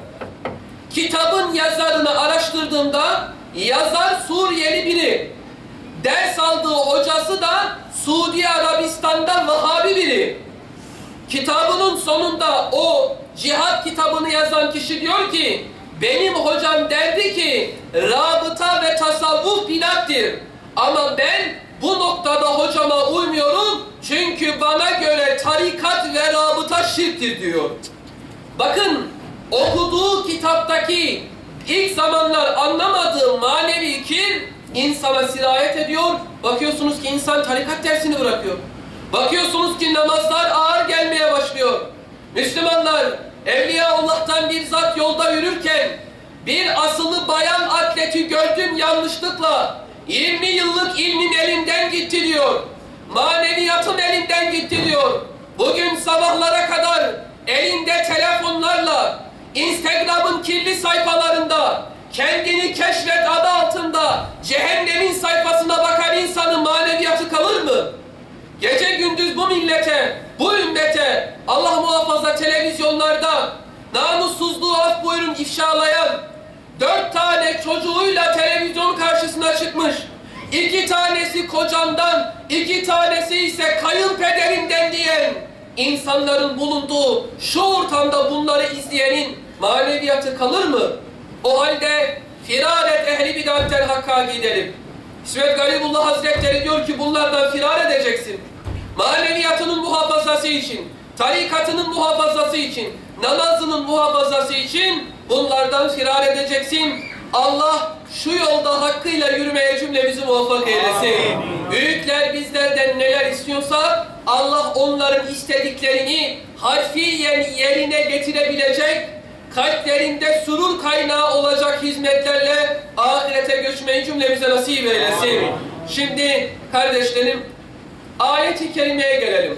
Kitabın yazarını araştırdığımda yazar Suriyeli biri. Ders aldığı hocası da Suudi Arabistan'da Vahabi biri. Kitabının sonunda o cihat kitabını yazan kişi diyor ki benim hocam derdi ki rabıta ve tasavvuf bidattir. Ama ben bu noktada hocama uymuyorum çünkü bana göre tarikat ve rabıta şirktir diyor. Bakın okuduğu kitaptaki ilk zamanlar anlamadığı manevi kir insana sirayet ediyor. Bakıyorsunuz ki insan tarikat dersini bırakıyor. Bakıyorsunuz ki namazlar ağır gelmeye başlıyor. Müslümanlar, Evliyaullah'tan bir zat yolda yürürken bir asılı bayan atleti gördüm yanlışlıkla. 20 yıllık ilmin elinden gitti diyor. Maneviyatın elinden gitti diyor. Bugün sabahlara kadar elinde telefonlarla Instagram'ın kirli sayfalarında kendini keşfet adı altında cehennemin sayfasına bakan insanın maneviyatı kalır mı? Gece gündüz bu millete, bu ümmete Allah muhafaza televizyonlarda namussuzluğu af buyurun ifşalayan 4 tane çocuğuyla televizyon karşısına çıkmış. 2 tanesi kocamdan, 2 tanesi ise kayınpederimden diyen insanların bulunduğu şu ortamda bunları izleyenin maneviyatı kalır mı? O halde firar et ehli bidatel hakka gidelim. İsmet Garibullah Hazretleri diyor ki bunlardan firar edeceksin. Maneviyatının muhafazası için, tarikatının muhafazası için, namazının muhafazası için bunlardan firar edeceksin. Allah şu yolda hakkıyla yürümeye cümlemizi muvaffak eylesin. Büyükler bizlerden neler istiyorsa Allah onların istediklerini harfiyen yerine getirebilecek, kalplerinde surur kaynağı olacak hizmetlerle ahirete göçmeyi cümlemize nasip eylesin. Şimdi kardeşlerim ayet-i kerimeye gelelim.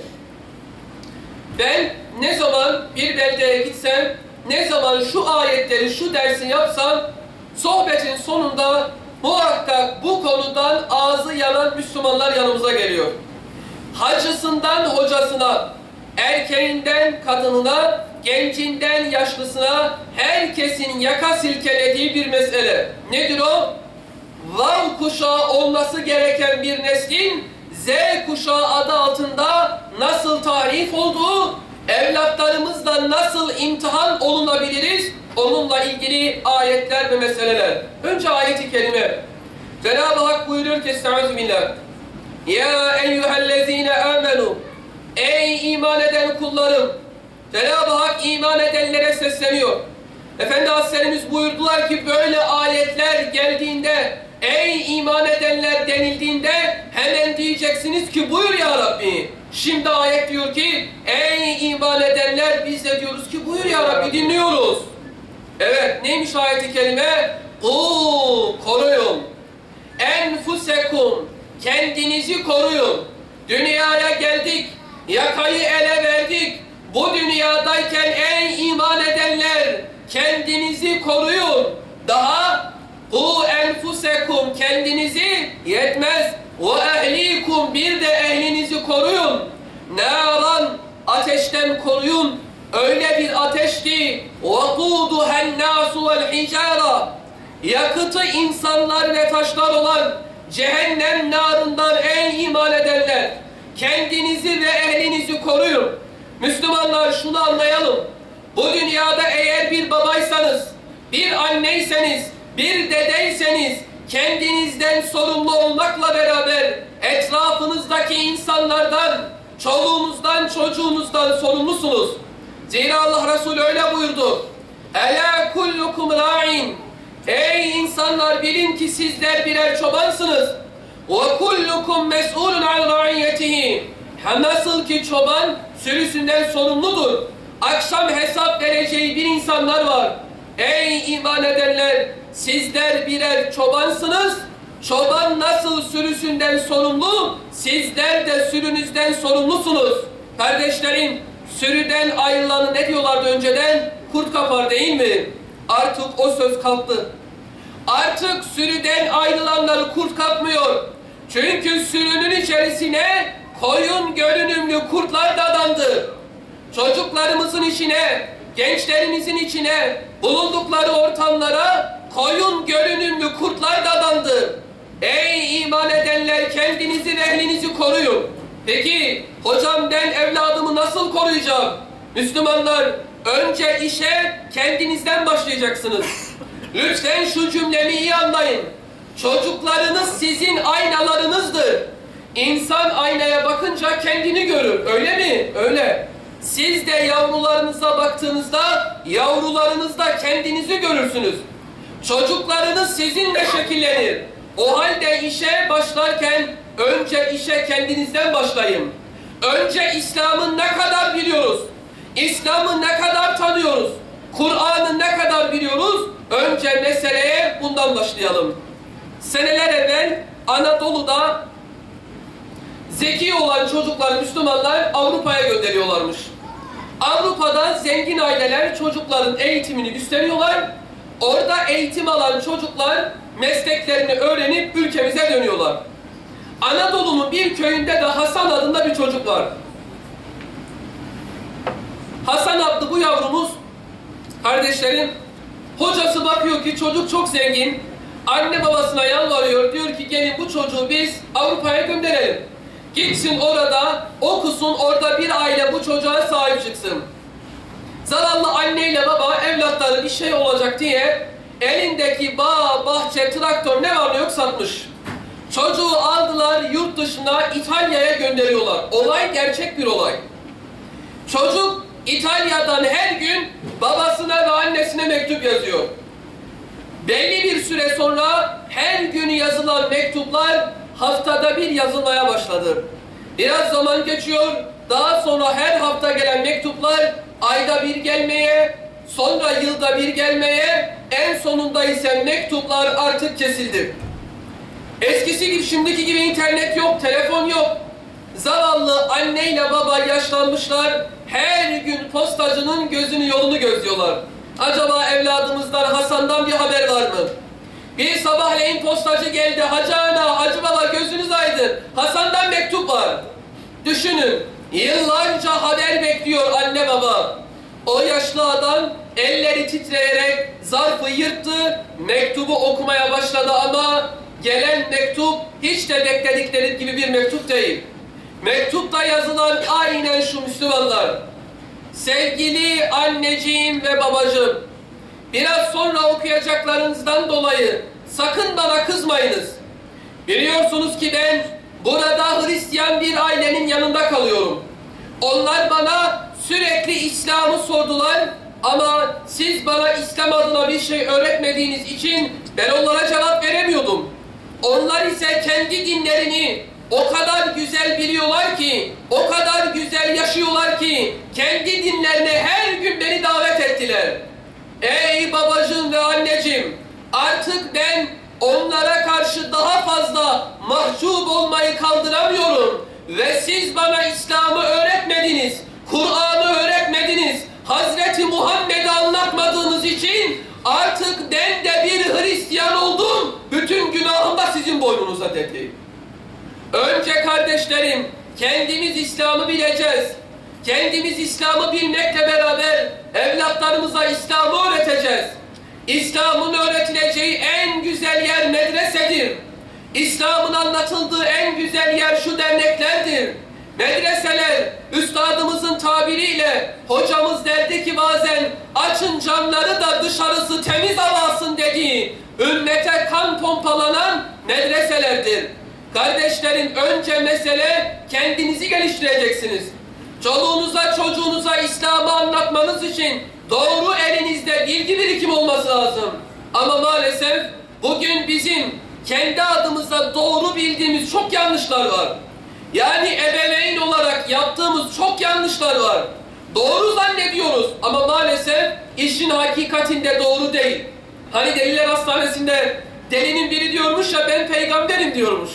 Ben ne zaman bir beldeye gitsem, ne zaman şu ayetleri, şu dersi yapsam, sohbetin sonunda muhakkak bu konudan ağzı yanan Müslümanlar yanımıza geliyor. Hacısından hocasına, erkeğinden kadınına, gencinden yaşlısına herkesin yaka silkelediği bir mesele. Nedir o? Vav kuşağı olması gereken bir neslin Z kuşağı adı altında nasıl tarif olduğu, evlatlarımızla nasıl imtihan olunabiliriz, onunla ilgili ayetler ve meseleler. Önce ayet-i kerime. Cenab-ı Hak buyuruyor ki Estağfirullah. Ya eyyühellezine amenu. Ey iman eden kullarım. Cenab-ı Hak iman edenlere sesleniyor. Efendi Hazretlerimiz buyurdular ki böyle ayetler geldiğinde, ey iman edenler denildiğinde hemen diyeceksiniz ki buyur ya Rabbi. Şimdi ayet diyor ki ey iman edenler, biz de diyoruz ki buyur ya Rabbi, dinliyoruz. Evet, neymiş ayet-i kerime? Koruyun. Enfusekum, kendinizi koruyun. Dünyaya geldik, yakayı ele verdik. Bu dünyadayken ey iman edenler, kendinizi koruyun. Daha enfusekum, kendinizi yetmez. Ve ehlikum, bir de ehlinizi koruyun. ateşten koruyun. Öyle bir ateş ki وَقُودُهَا النَّاسُ وَالْحِجَارَةِ yakıtı insanlar ve taşlar olan cehennem narından ey iman edenler, kendinizi ve ehlinizi koruyun. Müslümanlar şunu anlayalım. Bu dünyada eğer bir babaysanız, bir anneyseniz, bir dedeyseniz, kendinizden sorumlu olmakla beraber etrafınızdaki insanlardan, çoluğunuzdan, çocuğunuzdan sorumlusunuz. Zira Allah Resulü öyle buyurdu. Ela kullukum ra'in. Ey insanlar, bilin ki sizler birer çobansınız. Ve kullukum mes'ulun an ra'iyetihi. Nasıl ki çoban sürüsünden sorumludur. Akşam hesap vereceği bir insanlar var. Ey iman edenler, sizler birer çobansınız. Çoban nasıl sürüsünden sorumlu, sizler de sürünüzden sorumlusunuz. Kardeşlerim, sürüden ayrılanı ne diyorlardı önceden? Kurt kapar, değil mi? Artık o söz kalktı. Artık sürüden ayrılanları kurt kapmıyor. Çünkü sürünün içerisine koyun görünümlü kurtlar dadandı. Çocuklarımızın içine, gençlerimizin içine, bulundukları ortamlara koyun görünümlü kurtlar dadandı. Ey iman edenler, kendinizi ve ehlinizi koruyun. Peki hocam, ben evladımı nasıl koruyacağım? Müslümanlar, önce işe kendinizden başlayacaksınız. Lütfen şu cümlemi iyi anlayın. Çocuklarınız sizin aynalarınızdır. İnsan aynaya bakınca kendini görür. Öyle mi? Öyle. Siz de yavrularınıza baktığınızda, yavrularınızda kendinizi görürsünüz. Çocuklarınız sizinle şekillenir. O halde işe başlarken önce işe kendinizden başlayın. Önce İslam'ı ne kadar biliyoruz? İslam'ı ne kadar tanıyoruz? Kur'an'ı ne kadar biliyoruz? Önce meseleye bundan başlayalım. Seneler evvel Anadolu'da zeki olan çocuklar, Müslümanlar Avrupa'ya gönderiyorlarmış. Avrupa'da zengin aileler çocukların eğitimini üstleniyorlar. Orada eğitim alan çocuklar mesleklerini öğrenip ülkemize dönüyorlar. Anadolu'nun bir köyünde de Hasan adında bir çocuk var. Hasan adlı bu yavrumuz, kardeşlerim, hocası bakıyor ki çocuk çok zengin. Anne babasına yalvarıyor, diyor ki gelin bu çocuğu biz Avrupa'ya gönderelim. Gitsin orada, okusun, orada bir aile bu çocuğa sahip çıksın. Zavallı anneyle baba evlatları bir şey olacak diye elindeki bağ, bahçe, traktör ne var ne yok satmış. Çocuğu aldılar yurt dışına, İtalya'ya gönderiyorlar. Olay gerçek bir olay. Çocuk İtalya'dan her gün babasına ve annesine mektup yazıyor. Belli bir süre sonra her gün yazılan mektuplar haftada bir yazılmaya başladı. Biraz zaman geçiyor, daha sonra her hafta gelen mektuplar ayda bir gelmeye, sonra yılda bir gelmeye, en sonunda ise mektuplar artık kesildi. Eskisi gibi, şimdiki gibi internet yok, telefon yok. Zavallı anneyle baba yaşlanmışlar, her gün postacının gözünü yolunu gözlüyorlar. Acaba evladımızdan, Hasan'dan bir haber var mı? Bir sabahleyin postacı geldi, Hacı ana, Hacı baba gözünüz aydın, Hasan'dan mektup var. Düşünün, yıllarca haber bekliyor anne baba. O yaşlı adam elleri titreyerek zarfı yırttı, mektubu okumaya başladı ama gelen mektup hiç de bekledikleri gibi bir mektup değil. Mektupta yazılan aynen şu Müslümanlar. Sevgili anneciğim ve babacığım, biraz sonra okuyacaklarınızdan dolayı sakın bana kızmayınız. Biliyorsunuz ki ben burada Hristiyan bir ailenin yanında kalıyorum. Onlar bana sürekli İslam'ı sordular ama siz bana İslam adına bir şey öğretmediğiniz için ben onlara cevap veremiyordum. Onlar ise kendi dinlerini o kadar güzel biliyorlar ki, o kadar güzel yaşıyorlar ki kendi dinlerine her gün beni davet ettiler. Ey babacığım ve anneciğim, artık ben onlara karşı daha fazla mahcup olmayı kaldıramıyorum. Ve siz bana İslam'ı öğretmediniz, Kur'an'ı öğretmediniz, Hazreti Muhammed'i anlatmadığınız için artık ben de bir Hristiyan oldum, bütün günahım da sizin boynunuza dedi. Önce kardeşlerim, kendimiz İslam'ı bileceğiz. kendimiz İslam'ı bilmekle beraber evlatlarımıza İslam'ı öğreteceğiz. İslam'ın öğretileceği en güzel yer medresedir. İslam'ın anlatıldığı en güzel yer şu derneklerdir. Medreseler, üstadımızın tabiriyle, hocamız derdi ki bazen, açın camları da dışarısı temiz havasın dediği, ümmete kan pompalanan medreselerdir. Kardeşlerim, önce mesele kendinizi geliştireceksiniz. Çoluğunuza, çocuğunuza İslam'ı anlatmanız için doğru elinizde bilgi birikimi olması lazım. Ama maalesef bugün bizim kendi adımıza doğru bildiğimiz çok yanlışlar var. Yani ebeveyn olarak yaptığımız çok yanlışlar var. Doğru zannediyoruz ama maalesef işin hakikatinde doğru değil. Hani deliler hastanesinde delinin biri diyormuş ya, ben peygamberim diyormuş.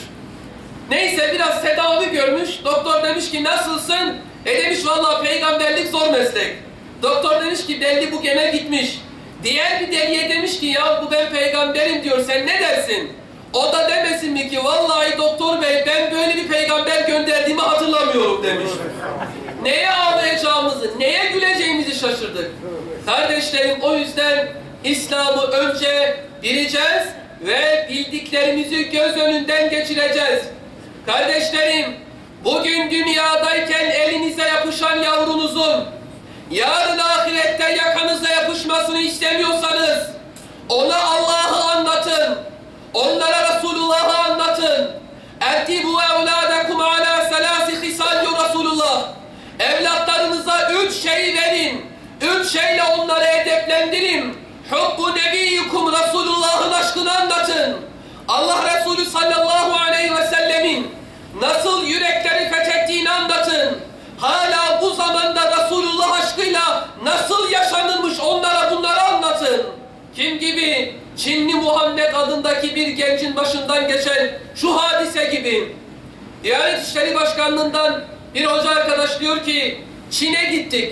Neyse biraz tedavi görmüş. Doktor demiş ki nasılsın? Demiş vallahi peygamberlik zor meslek. Doktor demiş ki deli bu gene gitmiş. Diğer bir deliye demiş ki ya bu ben peygamberim diyor, sen ne dersin? O da demesin mi ki vallahi doktor bey ben böyle bir peygamber gönderdiğimi hatırlamıyorum demiş. Neye ağlayacağımızı, neye güleceğimizi şaşırdık. Kardeşlerim, o yüzden İslam'ı önce bileceğiz ve bildiklerimizi göz önünden geçireceğiz. Kardeşlerim, bugün dünyadayken elinize yapışan yavrunuzun yarın ahirette yakanıza yapışmasını istemiyorsanız ona Allah'ı anlatın. Onlara Resulullah'ı anlatın. Ertibu evladakum ala selasi hisal Resulullah. Evlatlarınıza 3 şey verin. 3 şeyle onları edeplendirin. Hubbu nebiyyukum, Resulullah'ın aşkını anlatın. Allah Resulü sallallahu aleyhi ve sellemin nasıl yürekleri fethettiğini anlatın. Hala bu zamanda Resulullah aşkıyla nasıl yaşanılmış onlara bunları anlatın. Kim gibi? Çinli Muhammed adındaki bir gencin başından geçen şu hadise gibi. Diyanet İşleri Başkanlığı'ndan bir hoca arkadaş diyor ki Çin'e gittik.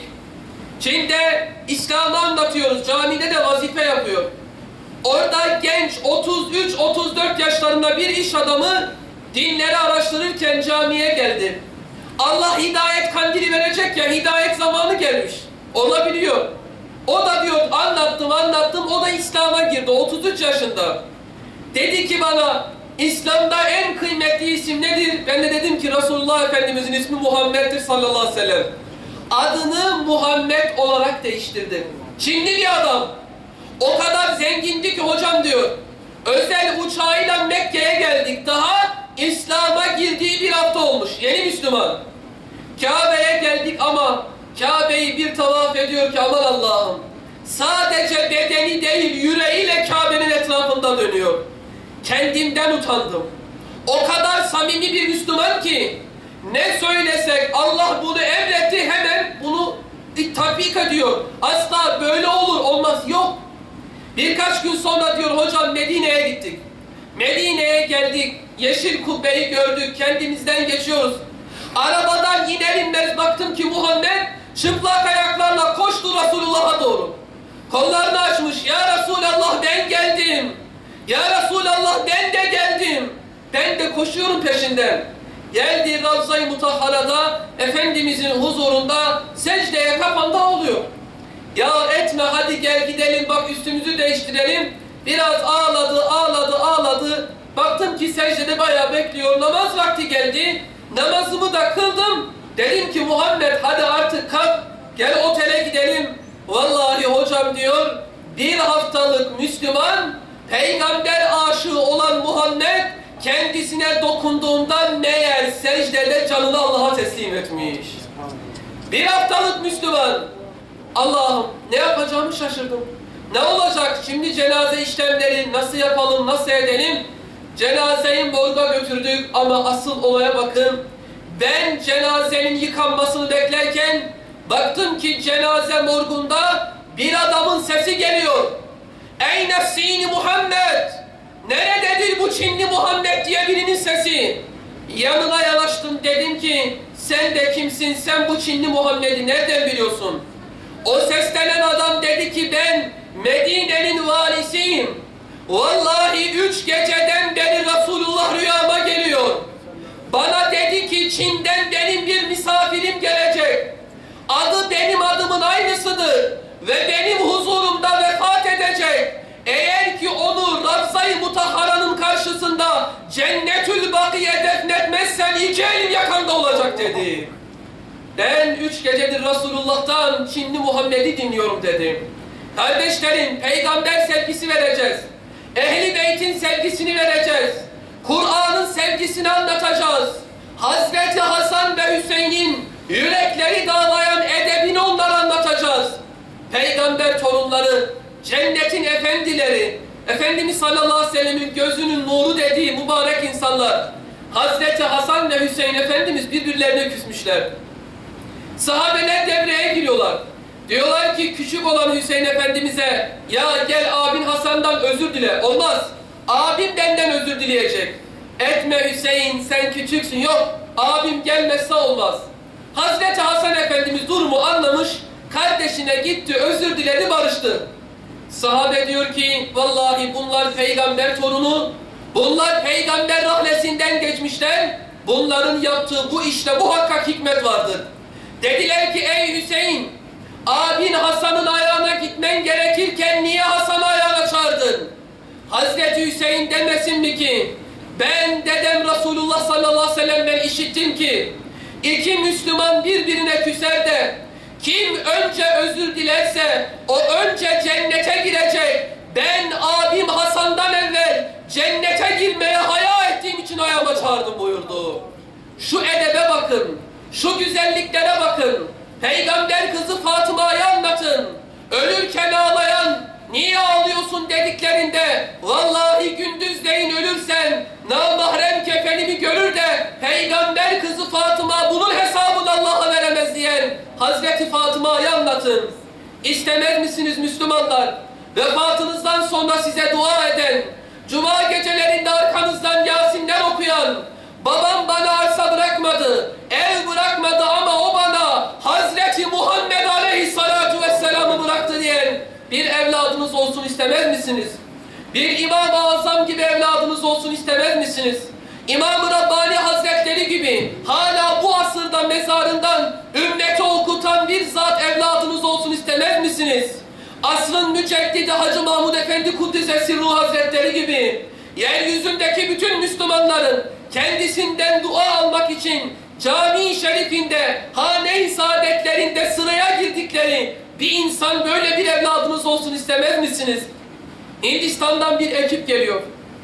Çin'de İslam'ı anlatıyoruz. Camide de vazife yapıyor. Orada genç 33-34 yaşlarında bir iş adamı dinleri araştırırken camiye geldi. Allah hidayet kandili verecek ya, hidayet zamanı gelmiş. Olabiliyor. O da diyor anlattım, o da İslam'a girdi 33 yaşında. Dedi ki bana İslam'da en kıymetli isim nedir? Ben de dedim ki Resulullah Efendimizin ismi Muhammed'dir sallallahu aleyhi ve sellem. Adını Muhammed olarak değiştirdi. Çinli bir adam. O kadar zengindi ki hocam diyor, özel uçağıyla Mekke'ye geldik, daha İslam'a girdiği bir hafta olmuş, yeni Müslüman. Kabe'ye geldik ama Kabe'yi bir tavaf ediyor ki aman Allah'ım, sadece bedeni değil yüreğiyle Kabe'nin etrafında dönüyor. Kendimden utandım. O kadar samimi bir Müslüman ki ne söylesek Allah bunu emretti, hemen bunu tatbik ediyor. Asla böyle olur olmaz, yok. Birkaç gün sonra diyor hocam Medine'ye gittik. Medine'ye geldik, yeşil kubbeyi gördük, kendimizden geçiyoruz. Arabadan iner inmez baktım ki Muhammed çıplak ayaklarla koştu Resulullah'a doğru. Kollarını açmış, ya Resulallah ben geldim. Ya Resulallah ben de geldim. Ben de koşuyorum peşinden. Geldi Ravza-i Mutahhara'da Efendimizin huzurunda secdeye kapandı oluyor. Ya etme hadi gel gidelim bak üstümüzü değiştirelim. Biraz ağladı. Baktım ki secdede bayağı bekliyor. Namaz vakti geldi. Namazımı da kıldım. Dedim ki Muhammed hadi artık kalk. Gel otele gidelim. Vallahi hocam diyor, bir haftalık Müslüman, peygamber aşığı olan Muhammed kendisine dokunduğundan meğer secdede canını Allah'a teslim etmiş. Bir haftalık Müslüman. Allah'ım ne yapacağımı şaşırdım. Ne olacak şimdi, cenaze işlemleri nasıl yapalım, nasıl edelim? Cenazeyi morga götürdük ama asıl olaya bakın. Ben cenazenin yıkanmasını beklerken baktım ki cenaze morgunda bir adamın sesi geliyor. Ey nefsini Muhammed! Nerededir bu Çinli Muhammed diye birinin sesi. Yanına yanaştım, dedim ki sen de kimsin, sen bu Çinli Muhammed'i nereden biliyorsun? O seslenen adam dedi ki ben Medine'nin valisiyim. Vallahi 3 geceden beri Resulullah rüyama geliyor. Bana dedi ki Çin'den benim bir misafirim gelecek. ve benim huzurumda vefat edecek. Eğer ki onu Ravza-i Mutahhara'nın karşısında Cennetül Bakiye defnetmezsen 2 elim yakanda olacak dedi. Ben 3 gecedir Resulullah'tan Çinli Muhammed'i dinliyorum dedim. Kardeşlerim, peygamber sevgisi vereceğiz. Ehl-i Beyt'in sevgisini vereceğiz. Kur'an'ın sevgisini anlatacağız. Hazreti Hasan ve Hüseyin'in yürekleri dağlayan edebini onlara anlatacağız. Peygamber torunları, cennetin efendileri, Efendimiz sallallahu aleyhi ve sellemin gözünün nuru dediği mübarek insanlar. Hazreti Hasan ve Hüseyin Efendimiz birbirlerine küsmüşler. Sahabeler devreye giriyorlar. Diyorlar ki küçük olan Hüseyin Efendimiz'e, ya gel abin Hasan'dan özür dile. Olmaz. Abim benden özür dileyecek. Etme Hüseyin, sen küçüksün. Yok, abim gelmezse olmaz. Hazreti Hasan Efendimiz durumu anlamış, kardeşine gitti, özür diledi, barıştı. Sahabe diyor ki, vallahi bunlar peygamber torunu, bunlar peygamber rahlesinden geçmişler, bunların yaptığı bu işte muhakkak hikmet vardır. Dediler ki, ey Hüseyin, abin Hasan'ın ayağına gitmen gerekirken niye Hasan'ı ayağına çağırdın? Hazreti Hüseyin demesin mi ki, ben dedem Resulullah sallallahu aleyhi ve sellem'den işittim ki, 2 Müslüman birbirine küser de, kim önce özür dilerse, o önce cennete girecek. Ben abim Hasan'dan evvel cennete girmeye haya ettiğim için ayağıma çağırdım buyurdu. Şu edebe bakın, şu güzelliklere bakın. Peygamber kızı Fatıma'yı anlatın. Ölürken ağlayan, niye ağlıyorsun dediklerinde, vallahi gündüzleyin ölürsen, namahrem kefenimi görür de, Peygamber kızı Fatıma bunun hesabını Allah'a veremez diyen Hazreti Fatıma'yı anlatın. İstemez misiniz Müslümanlar? Vefatınızdan sonra size dua eden, cuma gecelerinde arkanızdan Yasinler okuyan, babam bana arsa bırakmadı, ev bırakmadı ama o bana Hazreti Muhammed Aleyhissalatu vesselam'ı bıraktı diyen bir evladınız olsun istemez misiniz? Bir İmam-ı Azam gibi evladınız olsun istemez misiniz? İmam-ı Rabbani Hazretleri gibi hala bu asırda mezarından ümmeti okutan bir zat evladınız olsun istemez misiniz? Asrın müceddidi Hacı Mahmud Efendi Kuddise Sirruhu Hazretleri gibi yeryüzündeki bütün Müslümanların kendisinden dua almak için cami-i şerifinde, hane-i saadetlerinde sıraya girdikleri bir insan, böyle bir evladınız olsun istemez misiniz? Hindistan'dan bir ekip geliyor.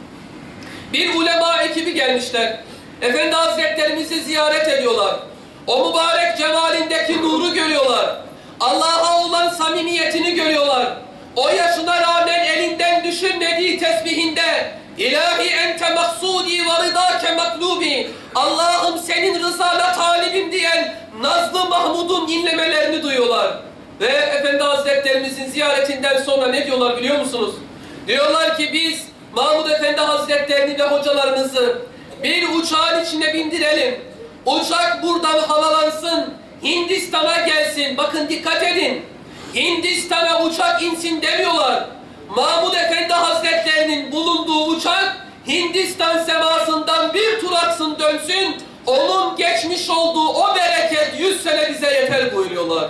Bir ulema ekibi gelmişler. Efendi Hazretlerimizi ziyaret ediyorlar. O mübarek cemalindeki nuru görüyorlar. Allah'a olan samimiyetini görüyorlar. O yaşına rağmen elinden düşürmediği tesbihinde İlahi ente maksudi ve rıdâke maklubi, Allah'ım senin rızana talibim diyen Nazlı Mahmud'un inlemelerini duyuyorlar. Ve Efendi Hazretlerimizin ziyaretinden sonra ne diyorlar biliyor musunuz? Diyorlar ki biz Mahmud Efendi Hazretlerini ve hocalarınızı bir uçağın içine bindirelim. Uçak buradan havalansın, Hindistan'a gelsin. Bakın dikkat edin. Hindistan'a uçak insin demiyorlar. Mahmud Efendi Hazretlerinin bulunduğu uçak Hindistan semasından bir tur atsın dönsün. Onun geçmiş olduğu o bereket 100 sene bize yeter buyuruyorlar.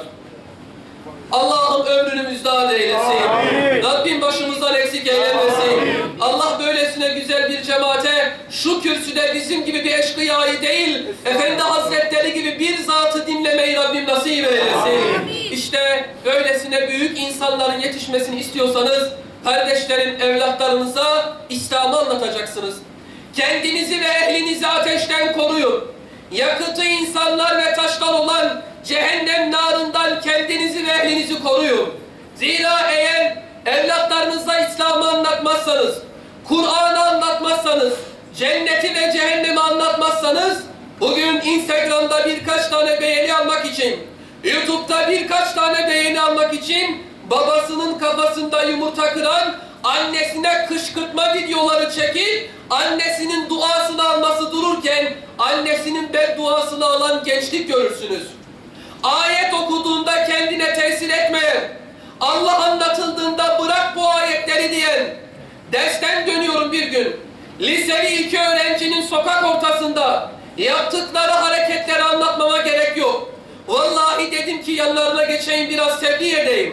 Allah'ım ömrünü müjdat eylesin. Amin. Rabbim başımızdan eksik eylemesin. Amin. Allah böylesine güzel bir cemaate şu kürsüde bizim gibi bir eşkıyayı değil, Efendi Hazretleri gibi bir zatı dinlemeyi Rabbim nasip eylesin. Amin. İşte böylesine büyük insanların yetişmesini istiyorsanız kardeşlerim, evlatlarınıza İslam'ı anlatacaksınız. Kendinizi ve ehlinizi ateşten koruyun. Yakıtı insanlar ve taşlar olan cehennem narından kendinizi ve ehlinizi koruyun. Zira eğer evlatlarınıza İslam'ı anlatmazsanız, Kur'an'ı anlatmazsanız, cenneti ve cehennemi anlatmazsanız, bugün Instagram'da birkaç tane beğeni almak için, YouTube'da birkaç tane beğeni almak için babasının kafasında yumurta kıran, annesine kışkırtma videoları çekip annesinin duasını alması dururken annesinin bedduasını alan gençlik görürsünüz. Ayet okuduğunda kendine tesir etmeyen, Allah anlatıldığında bırak bu ayetleri diyen, dersten dönüyorum bir gün, liseli 2 öğrencinin sokak ortasında yaptıkları hareketleri anlatmama gerek yok. Vallahi dedim ki yanlarına geçeyim, biraz tebliğ edeyim.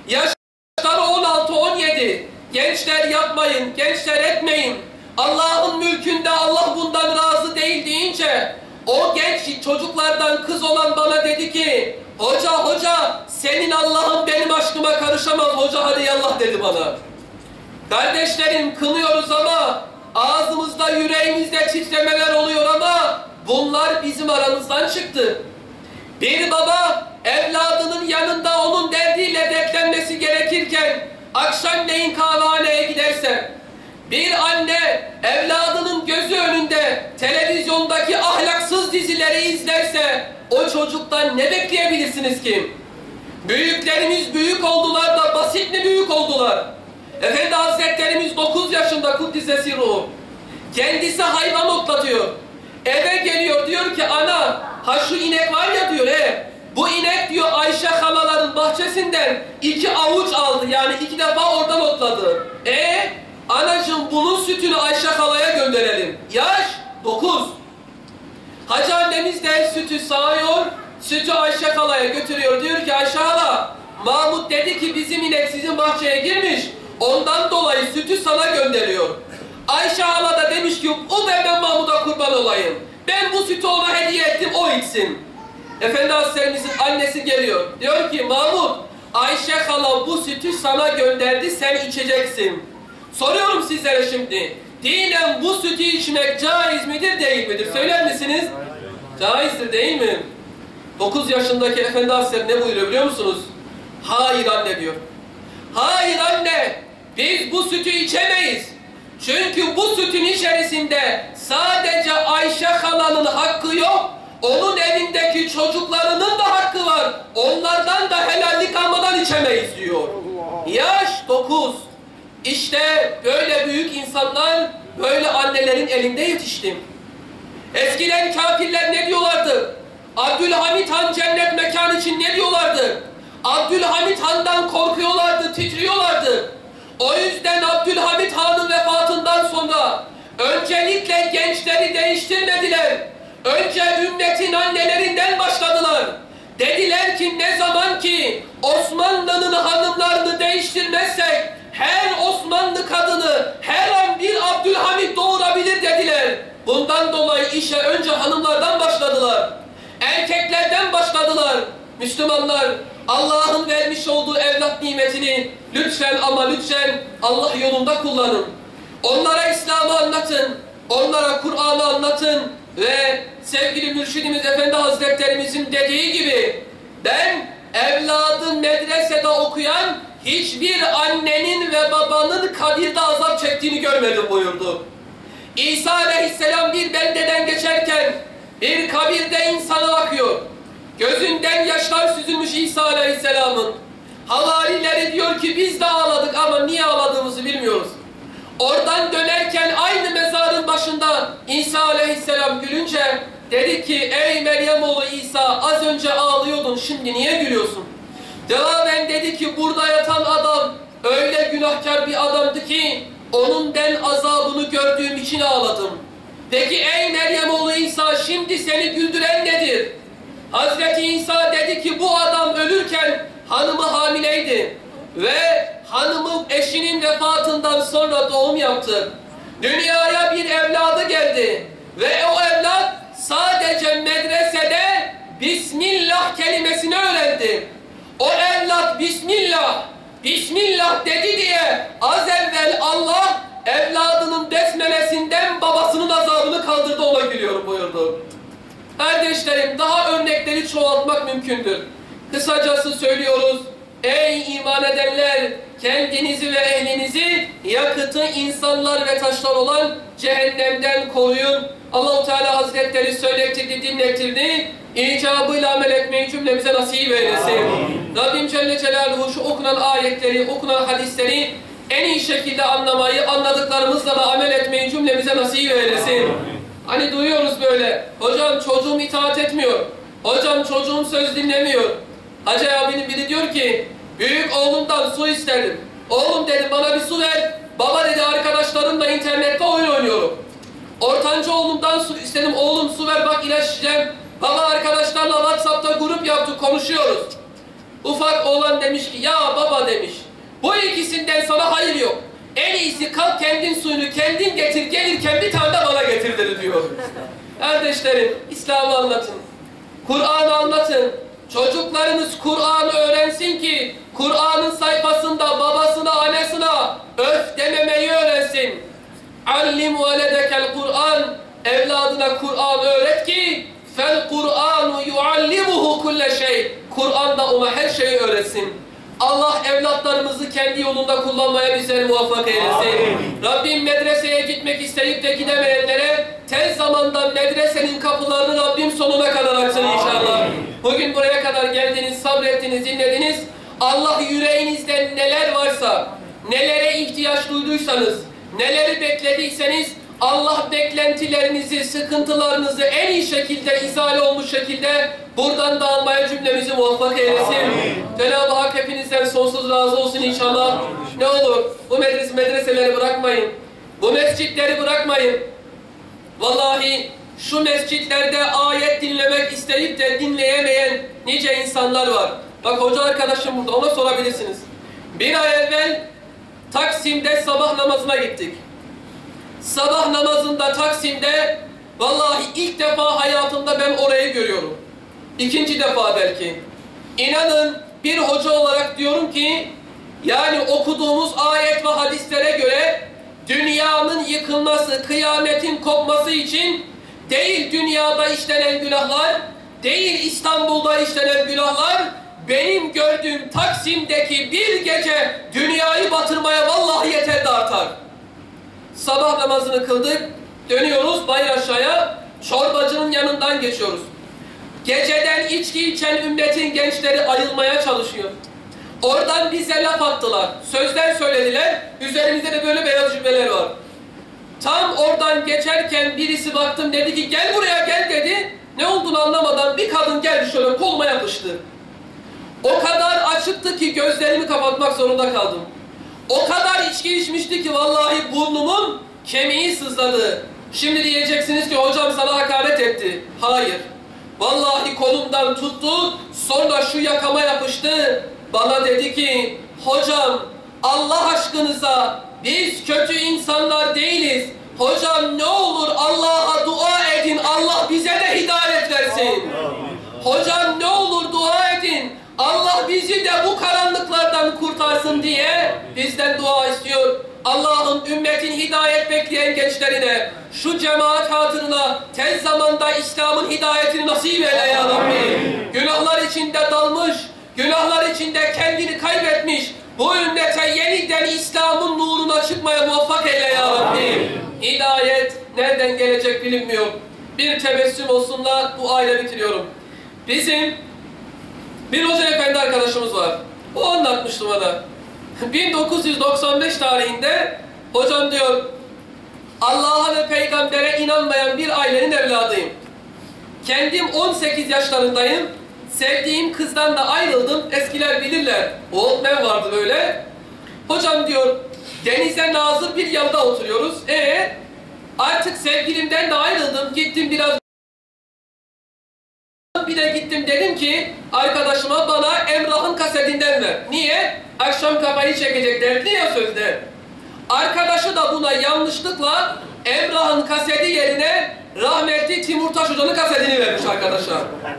Yaşları 16-17. Gençler yapmayın, gençler etmeyin. Allah'ın mülkünde Allah bundan razı değil deyince o genç çocuklardan kız olan bana dedi ki hoca senin Allah'ın benim aşkıma karışamaz hoca hadi yallah dedi bana. Kardeşlerim kınıyoruz ama ağzımızda yüreğimizde titremeler oluyor ama bunlar bizim aramızdan çıktı. Bir baba evladının yanında onun derdiyle dertlenmesi gerekirken akşamleyin kahvehaneye giderse, bir anne evladının gözü önünde televizyondaki ahlaksız dizileri izlerse o çocuktan ne bekleyebilirsiniz ki? Büyüklerimiz büyük oldular da basit mi büyük oldular? Efendi Hazretlerimiz 9 yaşında Kuddisesi ruhu. Kendisi hayvan otlatıyor. Eve geliyor diyor ki ana ha şu inek var ya diyor bu inek diyor Ayşe halaların bahçesinden 2 avuç aldı yani 2 defa oradan otladı. Anacığım bunun sütünü Ayşe halaya gönderelim. Yaş 9. Hacı annemiz de sütü sağıyor, sütü Ayşe halaya götürüyor. Diyor ki Ayşe hala Mahmut dedi ki bizim inek sizin bahçeye girmiş. Ondan dolayı sütü sana gönderiyor. Ayşe hala da demiş ki o ben Mahmut'a kurban olayım. Ben bu sütü ona hediye ettim o içsin. Efendi Hazretlerimizin annesi geliyor. Diyor ki Mahmut Ayşe hala bu sütü sana gönderdi sen içeceksin. Soruyorum sizlere şimdi. Dinen bu sütü içmek caiz midir değil midir? Söyler misiniz? Caizdir değil mi? 9 yaşındaki Efendi Hazretleri ne buyuruyor biliyor musunuz? Hayır anne diyor. Hayır anne biz bu sütü içemeyiz. Çünkü bu sütün içerisinde sadece Ayşe halanın hakkı yok. Onun evindeki çocuklarının da hakkı var. Onlardan da helallik almadan içemeyiz diyor. Yaş 9. İşte böyle büyük insanlar böyle annelerin elinde yetiştim. Eskiden kafirler ne diyorlardı? Abdülhamit Han cennet mekanı için ne diyorlardı? Abdülhamit Han'dan korkuyorlardı, titriyorlardı. O yüzden Abdülhamit Han'ın vefatından sonra öncelikle gençleri değiştirmediler. Önce ümmetin annelerinden başladılar. Dediler ki ne zaman ki Osmanlı'nın hanımlarını değiştirmezsek her Osmanlı kadını her an bir Abdülhamit doğurabilir dediler. Bundan dolayı işe önce hanımlardan başladılar. Erkeklerden başladılar. Müslümanlar Allah'ın vermiş olduğu evlat nimetini lütfen ama lütfen Allah yolunda kullanın. Onlara İslam'ı anlatın. Onlara Kur'an'ı anlatın. Ve sevgili Mürşidimiz Efendi Hazretlerimizin dediği gibi ben evladı medresede okuyan hiçbir annenin ve babanın kabirde azap çektiğini görmedim buyurdu. İsa Aleyhisselam bir beldeden geçerken bir kabirde insana bakıyor. Gözünden yaşlar süzülmüş İsa Aleyhisselam'ın. Havarileri diyor ki biz de ağladık ama niye ağladığımızı bilmiyoruz. Oradan dönerken aynı mezarın başında İsa Aleyhisselam gülünce dedi ki ey Meryem oğlu İsa az önce ağlıyordun şimdi niye gülüyorsun? Cevaben dedi ki burada yatan adam öyle günahkar bir adamdı ki onun ben azabını gördüğüm için ağladım. Peki ey Meryem oğlu İsa şimdi seni güldüren nedir? Hazreti İsa dedi ki bu adam ölürken hanımı hamileydi ve hanımı eşinin vefatından sonra doğum yaptı. Dünyaya bir evladı geldi ve o evlat sadece medresede Bismillah kelimesini öğrendi. O evlat Bismillah, Bismillah dedi diye az evvel Allah evladının besmelesinden babasının azabını kaldırdı ona gülüyorum buyurdu. Kardeşlerim daha örnekleri çoğaltmak mümkündür. Kısacası söylüyoruz. Ey iman edenler! Kendinizi ve ehlinizi yakıtı insanlar ve taşlar olan cehennemden koruyun. Allah-u Teala Hazretleri söylettirdi, dinlettirdi. İcabıyla amel etmeyi cümlemize nasip eylesin. Rabbim Celle Celaluhu şu okunan ayetleri, okunan hadisleri en iyi şekilde anlamayı, anladıklarımızla da amel etmeyi cümlemize nasip eylesin. Hani duyuyoruz böyle, hocam çocuğum itaat etmiyor, hocam çocuğum söz dinlemiyor. Hacı abinin biri diyor ki, büyük oğlumdan su istedim. Oğlum dedim bana bir su ver. Baba dedi arkadaşlarımla internette oyun oynuyorum. Ortanca oğlumdan su istedim. Oğlum su ver bak ilaç içeceğim. Baba arkadaşlarla WhatsApp'ta grup yaptık konuşuyoruz. Ufak oğlan demiş ki ya baba demiş, bu ikisinden sana hayır yok. En iyisi kalk kendin suyunu kendin getir, gelirken bir tane de bana getir dedi diyor. Kardeşlerim, İslam'ı anlatın. Kur'an'ı anlatın. Çocuklarınız Kur'an'ı öğrensin ki Kur'an'ın sayfasında babasına, annesine öf dememeyi öğrensin. Allim veledekel Kur'an, evladına Kur'an öğret ki fel Kur'anu yuallimuhu kulle şey. Kur'an da ona her şeyi öğretsin. Allah evlatlarımızı kendi yolunda kullanmaya bizleri muvaffak eylesin. Amin. Rabbim medreseye gitmek isteyip de gidemeyenlere tez zamanda medresenin kapılarını Rabbim sonuna kadar açsın inşallah. Amin. Bugün buraya kadar geldiniz, sabrettiniz, dinlediniz. Allah yüreğinizde neler varsa, nelere ihtiyaç duyduysanız, neleri beklediyseniz Allah beklentilerinizi, sıkıntılarınızı en iyi şekilde, izale olmuş şekilde buradan da almaya cümlemizi muvaffak eylesin. Cenab-ı Hak hepinizden sonsuz razı olsun inşallah. Amin. Ne olur bu medreseleri bırakmayın. Bu mescitleri bırakmayın. Vallahi şu mescitlerde ayet dinlemek isteyip de dinleyemeyen nice insanlar var. Bak hoca arkadaşım burada, ona sorabilirsiniz. Bir ay evvel Taksim'de sabah namazına gittik. Sabah namazında Taksim'de vallahi ilk defa hayatımda ben orayı görüyorum. İkinci defa belki. İnanın bir hoca olarak diyorum ki yani okuduğumuz ayet ve hadislere göre dünyanın yıkılması, kıyametin kopması için değil dünyada işlenen günahlar, değil İstanbul'da işlenen günahlar, benim gördüğüm Taksim'deki bir gece dünyayı batırmaya vallahi yeter de artar. Sabah namazını kıldık, dönüyoruz bayır aşağıya, çorbacının yanından geçiyoruz. Geceden içki içen ümmetin gençleri ayılmaya çalışıyor. Oradan bize laf attılar, sözler söylediler, üzerimizde de böyle beyaz cümleler var. Tam oradan geçerken birisi baktım dedi ki gel buraya gel dedi. Ne olduğunu anlamadan bir kadın geldi şöyle koluma yapıştı. O kadar açıktı ki gözlerimi kapatmak zorunda kaldım. O kadar içki içmişti ki vallahi burnumun kemiği sızladı. Şimdi diyeceksiniz ki hocam sana hakaret etti. Hayır. Vallahi kolumdan tuttu, sonra şu yakama yapıştı. Bana dedi ki hocam Allah aşkınıza biz kötü insanlar değiliz. Hocam ne olur Allah'a dua edin, Allah bize de hidayet versin. Hocam ne olur dua edin, Allah bizi de bu karanlıklardan kurtarsın diye bizden dua istiyor. Allah'ın ümmetin hidayet bekleyen gençlerine, şu cemaat hatırına tez zamanda İslam'ın hidayetini nasip eyle ya Rabbi. Günahlar içinde dalmış, günahlar içinde kendini kaybetmiş, bu ümmete yeniden İslam'ın nuruna çıkmaya muvaffak eyle ya Rabbi. Hidayet nereden gelecek bilinmiyor. Bir tebessüm olsunlar, duayla bitiriyorum. Bizim bir hoca efendi arkadaşımız var. O anlatmıştı bana. 1995 tarihinde hocam diyor, Allah'a ve peygambere inanmayan bir ailenin evladıyım. Kendim 18 yaşlarındayım. Sevdiğim kızdan da ayrıldım. Eskiler bilirler. Walkman vardı böyle. Hocam diyor, denize nazır bir yanda oturuyoruz. Artık sevgilimden de ayrıldım. Gittim biraz. Bir de gittim dedim ki arkadaşıma bana Emrah'ın kasetinden ver. Niye? Akşam kafayı çekecek derdi ya sözde. Arkadaşı da buna yanlışlıkla Emrah'ın kaseti yerine rahmetli Timur Taş Hoca'nın kasetini vermiş arkadaşa.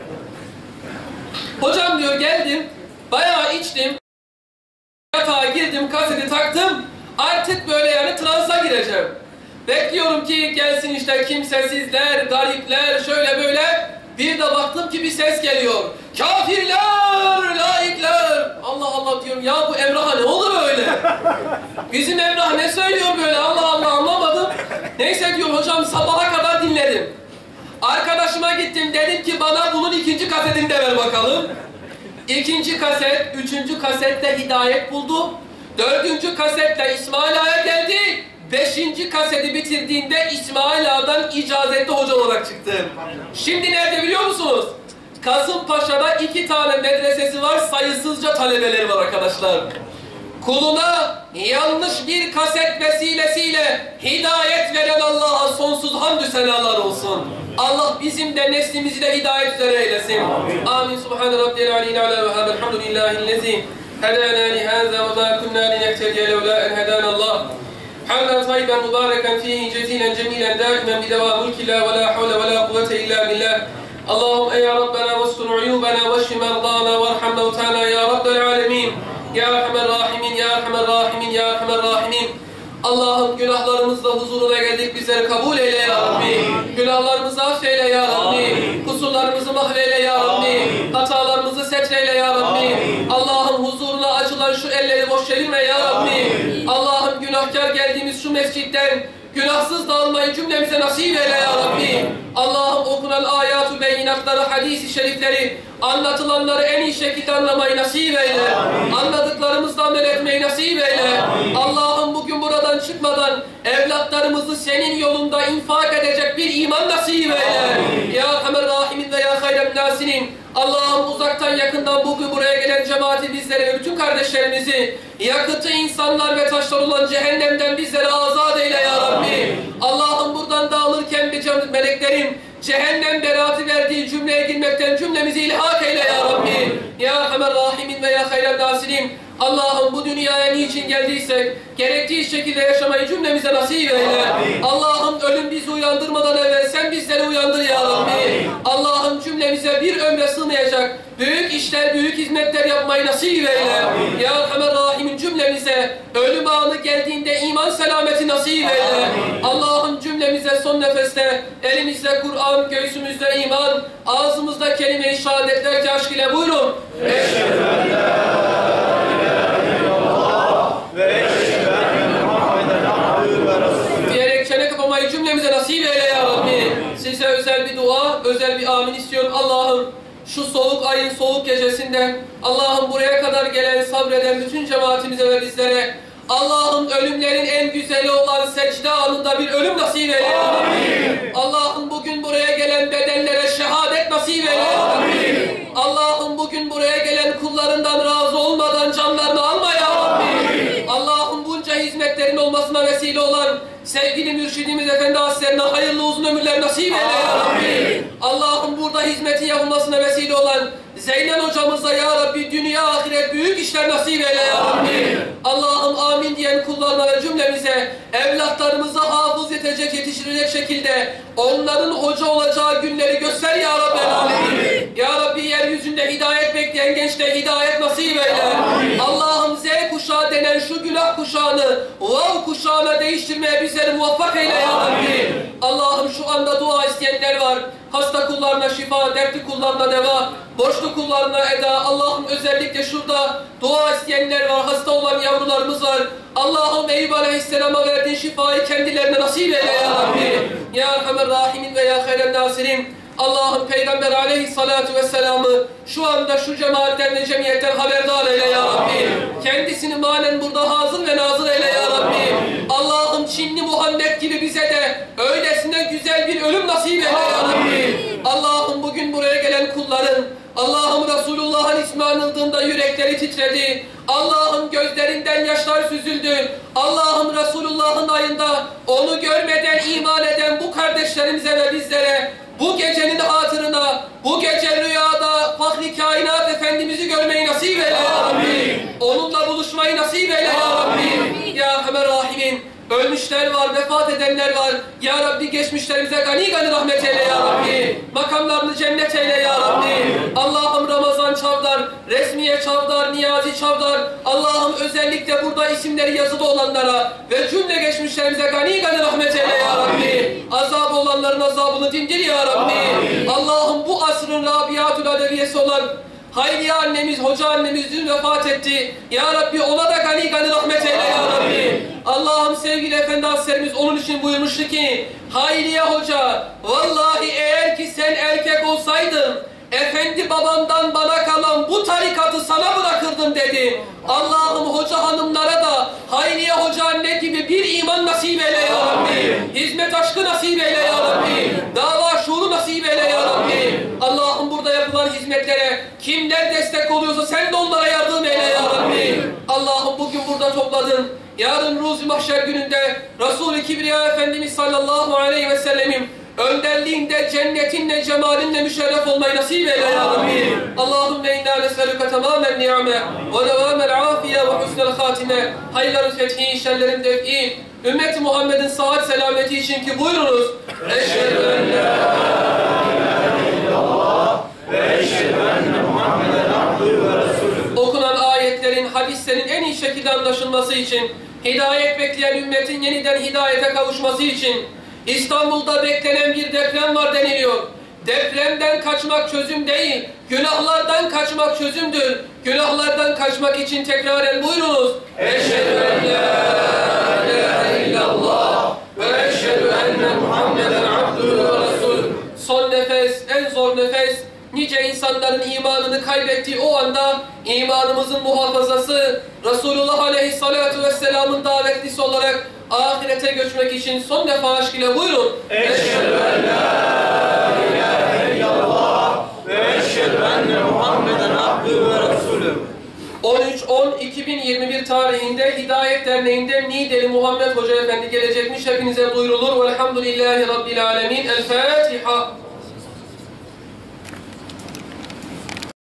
Hocam diyor geldim, bayağı içtim, yatağa girdim, kaseti taktım, artık böyle yani transa gireceğim. Bekliyorum ki gelsin işte kimsesizler, garipler, şöyle böyle. Bir de baktım ki bir ses geliyor. Kafirler, laikler. Allah Allah diyorum ya bu Emrah'a ne oldu böyle? Bizim Emrah ne söylüyor böyle? Allah Allah anlamadım. Neyse diyor hocam sabaha kadar dinledim. Arkadaşıma gittim dedim ki bana bunun ikinci kasetini de ver bakalım. İkinci kaset, üçüncü kasette hidayet buldu. Dördüncü kasette İsmail Ağa'ya geldi. Beşinci kaseti bitirdiğinde İsmail Ağa'dan icazetli hoca olarak çıktı. Şimdi nerede biliyor musunuz? Kasımpaşa'da 2 tane medresesi var, sayısızca talebeleri var arkadaşlar. Kuluna yanlış bir kaset vesilesiyle hidayet veren Allah'a sonsuz hamdü senalar olsun. Allah bizim de neslimizi de hidayet üzere eylesin. Amin. Subhane Rabbiyel aliyyil ala ve hâbe elhamdülillahillezî hedâna lihâzâ ve mâ kunnâ linehtediye levlâ en hedânallâh. حمدا طيبا مباركا فيه جزيلا جميلا دائما بدوام ملك الله ولا حول ولا قوة إلا بالله. اللهم يا ربنا واستر عيوبنا واشف مرضانا وارحم موتانا يا رب العالمين. Ya Erhamer Rahimin, Ya Erhamer Rahimin, Ya Erhamer Rahimin. Allah'ım günahlarımızla huzuruna geldik, bizleri kabul eyle ya Rabbi. Günahlarımızı affeyle ya Rabbi. Kusurlarımızı mahveyle ya Rabbi. Hatalarımızı setreyle ya Rabbi. Allah'ım huzuruna açılan şu elleri boş çevirme ya Rabbi. Allah'ım günahkar geldiğimiz şu mescitten günahsız dağılmayı cümlemize nasip eyle ya Rabbi. Allah'ım okunan ayat-ı beyinatları, hadis-i şerifleri, anlatılanları en iyi şekilde anlamayı nasip eyle. Anladıklarımızla amel etmeyi nasip eyle. Allah'ım bugün buradan çıkmadan evlatlarımızı senin yolunda infak edecek bir iman nasip eyle. Ya Erhamer Rahimin ve Ya Hayren Nasinin. Allah'ım uzaktan yakından bugün buraya gelen cemaati, bizleri ve bütün kardeşlerimizi, yakıtı insanlar ve taşlar olan cehennemden bizleri azat eyle ya Rabbi. Allah'ım buradan dağılırken bir meleklerin cehennem beraati verdiği cümleye girmekten cümlemizi ilhak eyle ya Rabbi. Ya Erhamer Rahimin ve Ya Hayren Nasinin. Allah'ım bu dünyaya niçin geldiysek gerektiği şekilde yaşamayı cümlemize nasip eyle. Allah'ım ölüm bizi uyandırmadan evvel sen bizleri uyandır ya Rabbi. Allah'ım cümlemize bir ömre sığmayacak büyük işler, büyük hizmetler yapmayı nasip eyle. Ya Erhamer Rahimin cümlemize ölüm anı geldiğinde iman selameti nasip eyle. Allah'ım cümlemize son nefeste elimizde Kur'an, göğsümüzde iman, ağzımızda kelime-i şehadetler ki aşk ile buyurun. Diyerek çene kapamayı cümlemize nasip eyle ya Rabbi. Size özel bir dua, özel bir amin istiyorum. Allah'ım şu soğuk ayın soğuk gecesinde Allah'ım buraya kadar gelen, sabreden bütün cemaatimize ve bizlere Allah'ım ölümlerin en güzeli olan secde anında bir ölüm nasip eyle ya Rabbi. Allah'ım bugün buraya gelen bedenlere şehadet nasip eyle ya Rabbi. Allah'ım bugün buraya gelen kullarından razı olmadan canlarını alma ya Rabbi. Allah'ım bunca hizmetlerin olmasına vesile olan sevgili mürşidimiz Efendi Hazretlerine hayırlı uzun ömürler nasip eyle ya Rabbi. Allah'ım burada hizmetin yapılmasına vesile olan Zeynel hocamıza ya Rabbi dünya ahiret büyük işler nasip eyle ya Rabbi. Allah'ım amin diyen kullarına ve cümlemize evlatlarımıza hafız yetiştirecek şekilde onların hoca olacağı günleri göster ya Rabbi. Ya Rabbi yeryüzünde hidayet bekleyen gençlere hidayet nasip eyle. Allah'ım Z kuşağı denen şu günah kuşağını Vav kuşağına değiştirmeye bizleri muvaffak eyle ya Rabbi. Allah'ım şu anda dua isteyenler var. Hasta kullarına şifa, dertli kullarına deva, borçlu kullarına eda. Allah'ım özellikle şurada dua isteyenler var, hasta olan yavrularımız var. Allah'ım Eyüp Aleyhisselam'a verdiğin şifayı kendilerine nasip eyle ya Rabbi. Ya Erhamer Rahimin ve Ya Hayren Nasirin. Allah'ım Peygamber Aleyhissalatu Vesselam'ı şu anda şu cemaatten ve cemiyetten haberdar eyle ya Rabbi. Kendisini manen burada hazır ve nazır eyle ya Rabbi. Allah'ım Çinli Muhammed gibi bize de öylesine güzel bir ölüm nasip eyle ya Rabbi. Allah'ım bugün buraya gelen kulların Allah'ım Resulullah'ın ismi anıldığında yürekleri titredi. Allah'ım gözlerinden yaşlar süzüldü. Allah'ım Resulullah'ın ayında onu görmeden iman eden bu kardeşlerimize ve bizlere bu gecenin hatırına, bu gece rüyada Fahri Kainat Efendimiz'i görmeyi nasip eyle ya Rabbi. Onunla buluşmayı nasip eyle ya Rabbi. Ya Erhamer Rahimin. Ölmüşler var, vefat edenler var. Ya Rabbi geçmişlerimize gani gani rahmet eyle ya Rabbi. Makamlarını cennet eyle ya Rabbi. Allah'ım Ramazan Çavdar, Resmiye Çavdar, Niyazi Çavdar. Allah'ım özellikle burada isimleri yazılı olanlara ve cümle geçmişlerimize gani gani rahmet eyle ya Rabbi. Azab olanların azabını dindir ya Rabbi. Allah'ım bu asrın Rabiatül Adeviyesi olan Hayriye annemiz, hoca annemiz dün vefat etti. Ya Rabbi ona da gani gani rahmet eyle ya Rabbi. Allah'ım sevgili Efendi Hazretlerimiz onun için buyurmuştu ki Hayriye hoca, vallahi eğer ki sen erkek olsaydın Efendi babamdan bana kalan bu tarikatı sana bırakırdım dedi. Allah'ım hoca hanımlara da Hayriye hoca anne gibi bir iman nasip eyle ya Rabbi. Hizmet aşkı nasip eyle ya Rabbi. Dava şuuru nasip eyle ya Rabbi. Allah'ım burada yapılan hizmetlere kimler destek oluyorsa sen de onlara yardım eyle ya Rabbi. Allah'ım bugün burada topladın. Yarın Ruzi Mahşer gününde Resul-i Kibriya Efendimiz sallallahu aleyhi ve sellemin önderliğinde cennetinle, cemalinle müşerref olmayı nasip eyle ya Rabbi. Allahümme inna nes'eluke tamamen ni'me ve devamel afiye ve husnel hatime. Hayırların fethi, şerlerin def'i, ümmeti Muhammed'in sıhhat selameti için ki buyurunuz. Eşhedü en la ilahe illallah ve eşhedü enne Muhammeden abdühü ve resulühü. Okunan ayetlerin, hadislerin en iyi şekilde anlaşılması için, hidayet bekleyen ümmetin yeniden hidayete kavuşması için, İstanbul'da beklenen bir deprem var deniliyor. Depremden kaçmak çözüm değil, günahlardan kaçmak çözümdür. Günahlardan kaçmak için tekraren buyurunuz. Eşhedü en la ilahe illallah ve eşhedü enne Muhammeden abdühü ve resulühü. Son nefes, en zor nefes. Nice insanların imanını kaybettiği o anda imanımızın muhafazası, Resulullah Aleyhisselatü Vesselam'ın davetlisi olarak ahirete göçmek için son defa aşk ile buyurun. Eşhedü en la ilahe illallah ve eşhedü enne Muhammeden abdühü ve resulühü. 13-10-2021 tarihinde Hidayet Derneği'nde Niğdeli Muhammed Hoca Efendi gelecekmiş. Hepinize duyurulur. Velhamdülillahi Rabbil Alemin. El Fatiha.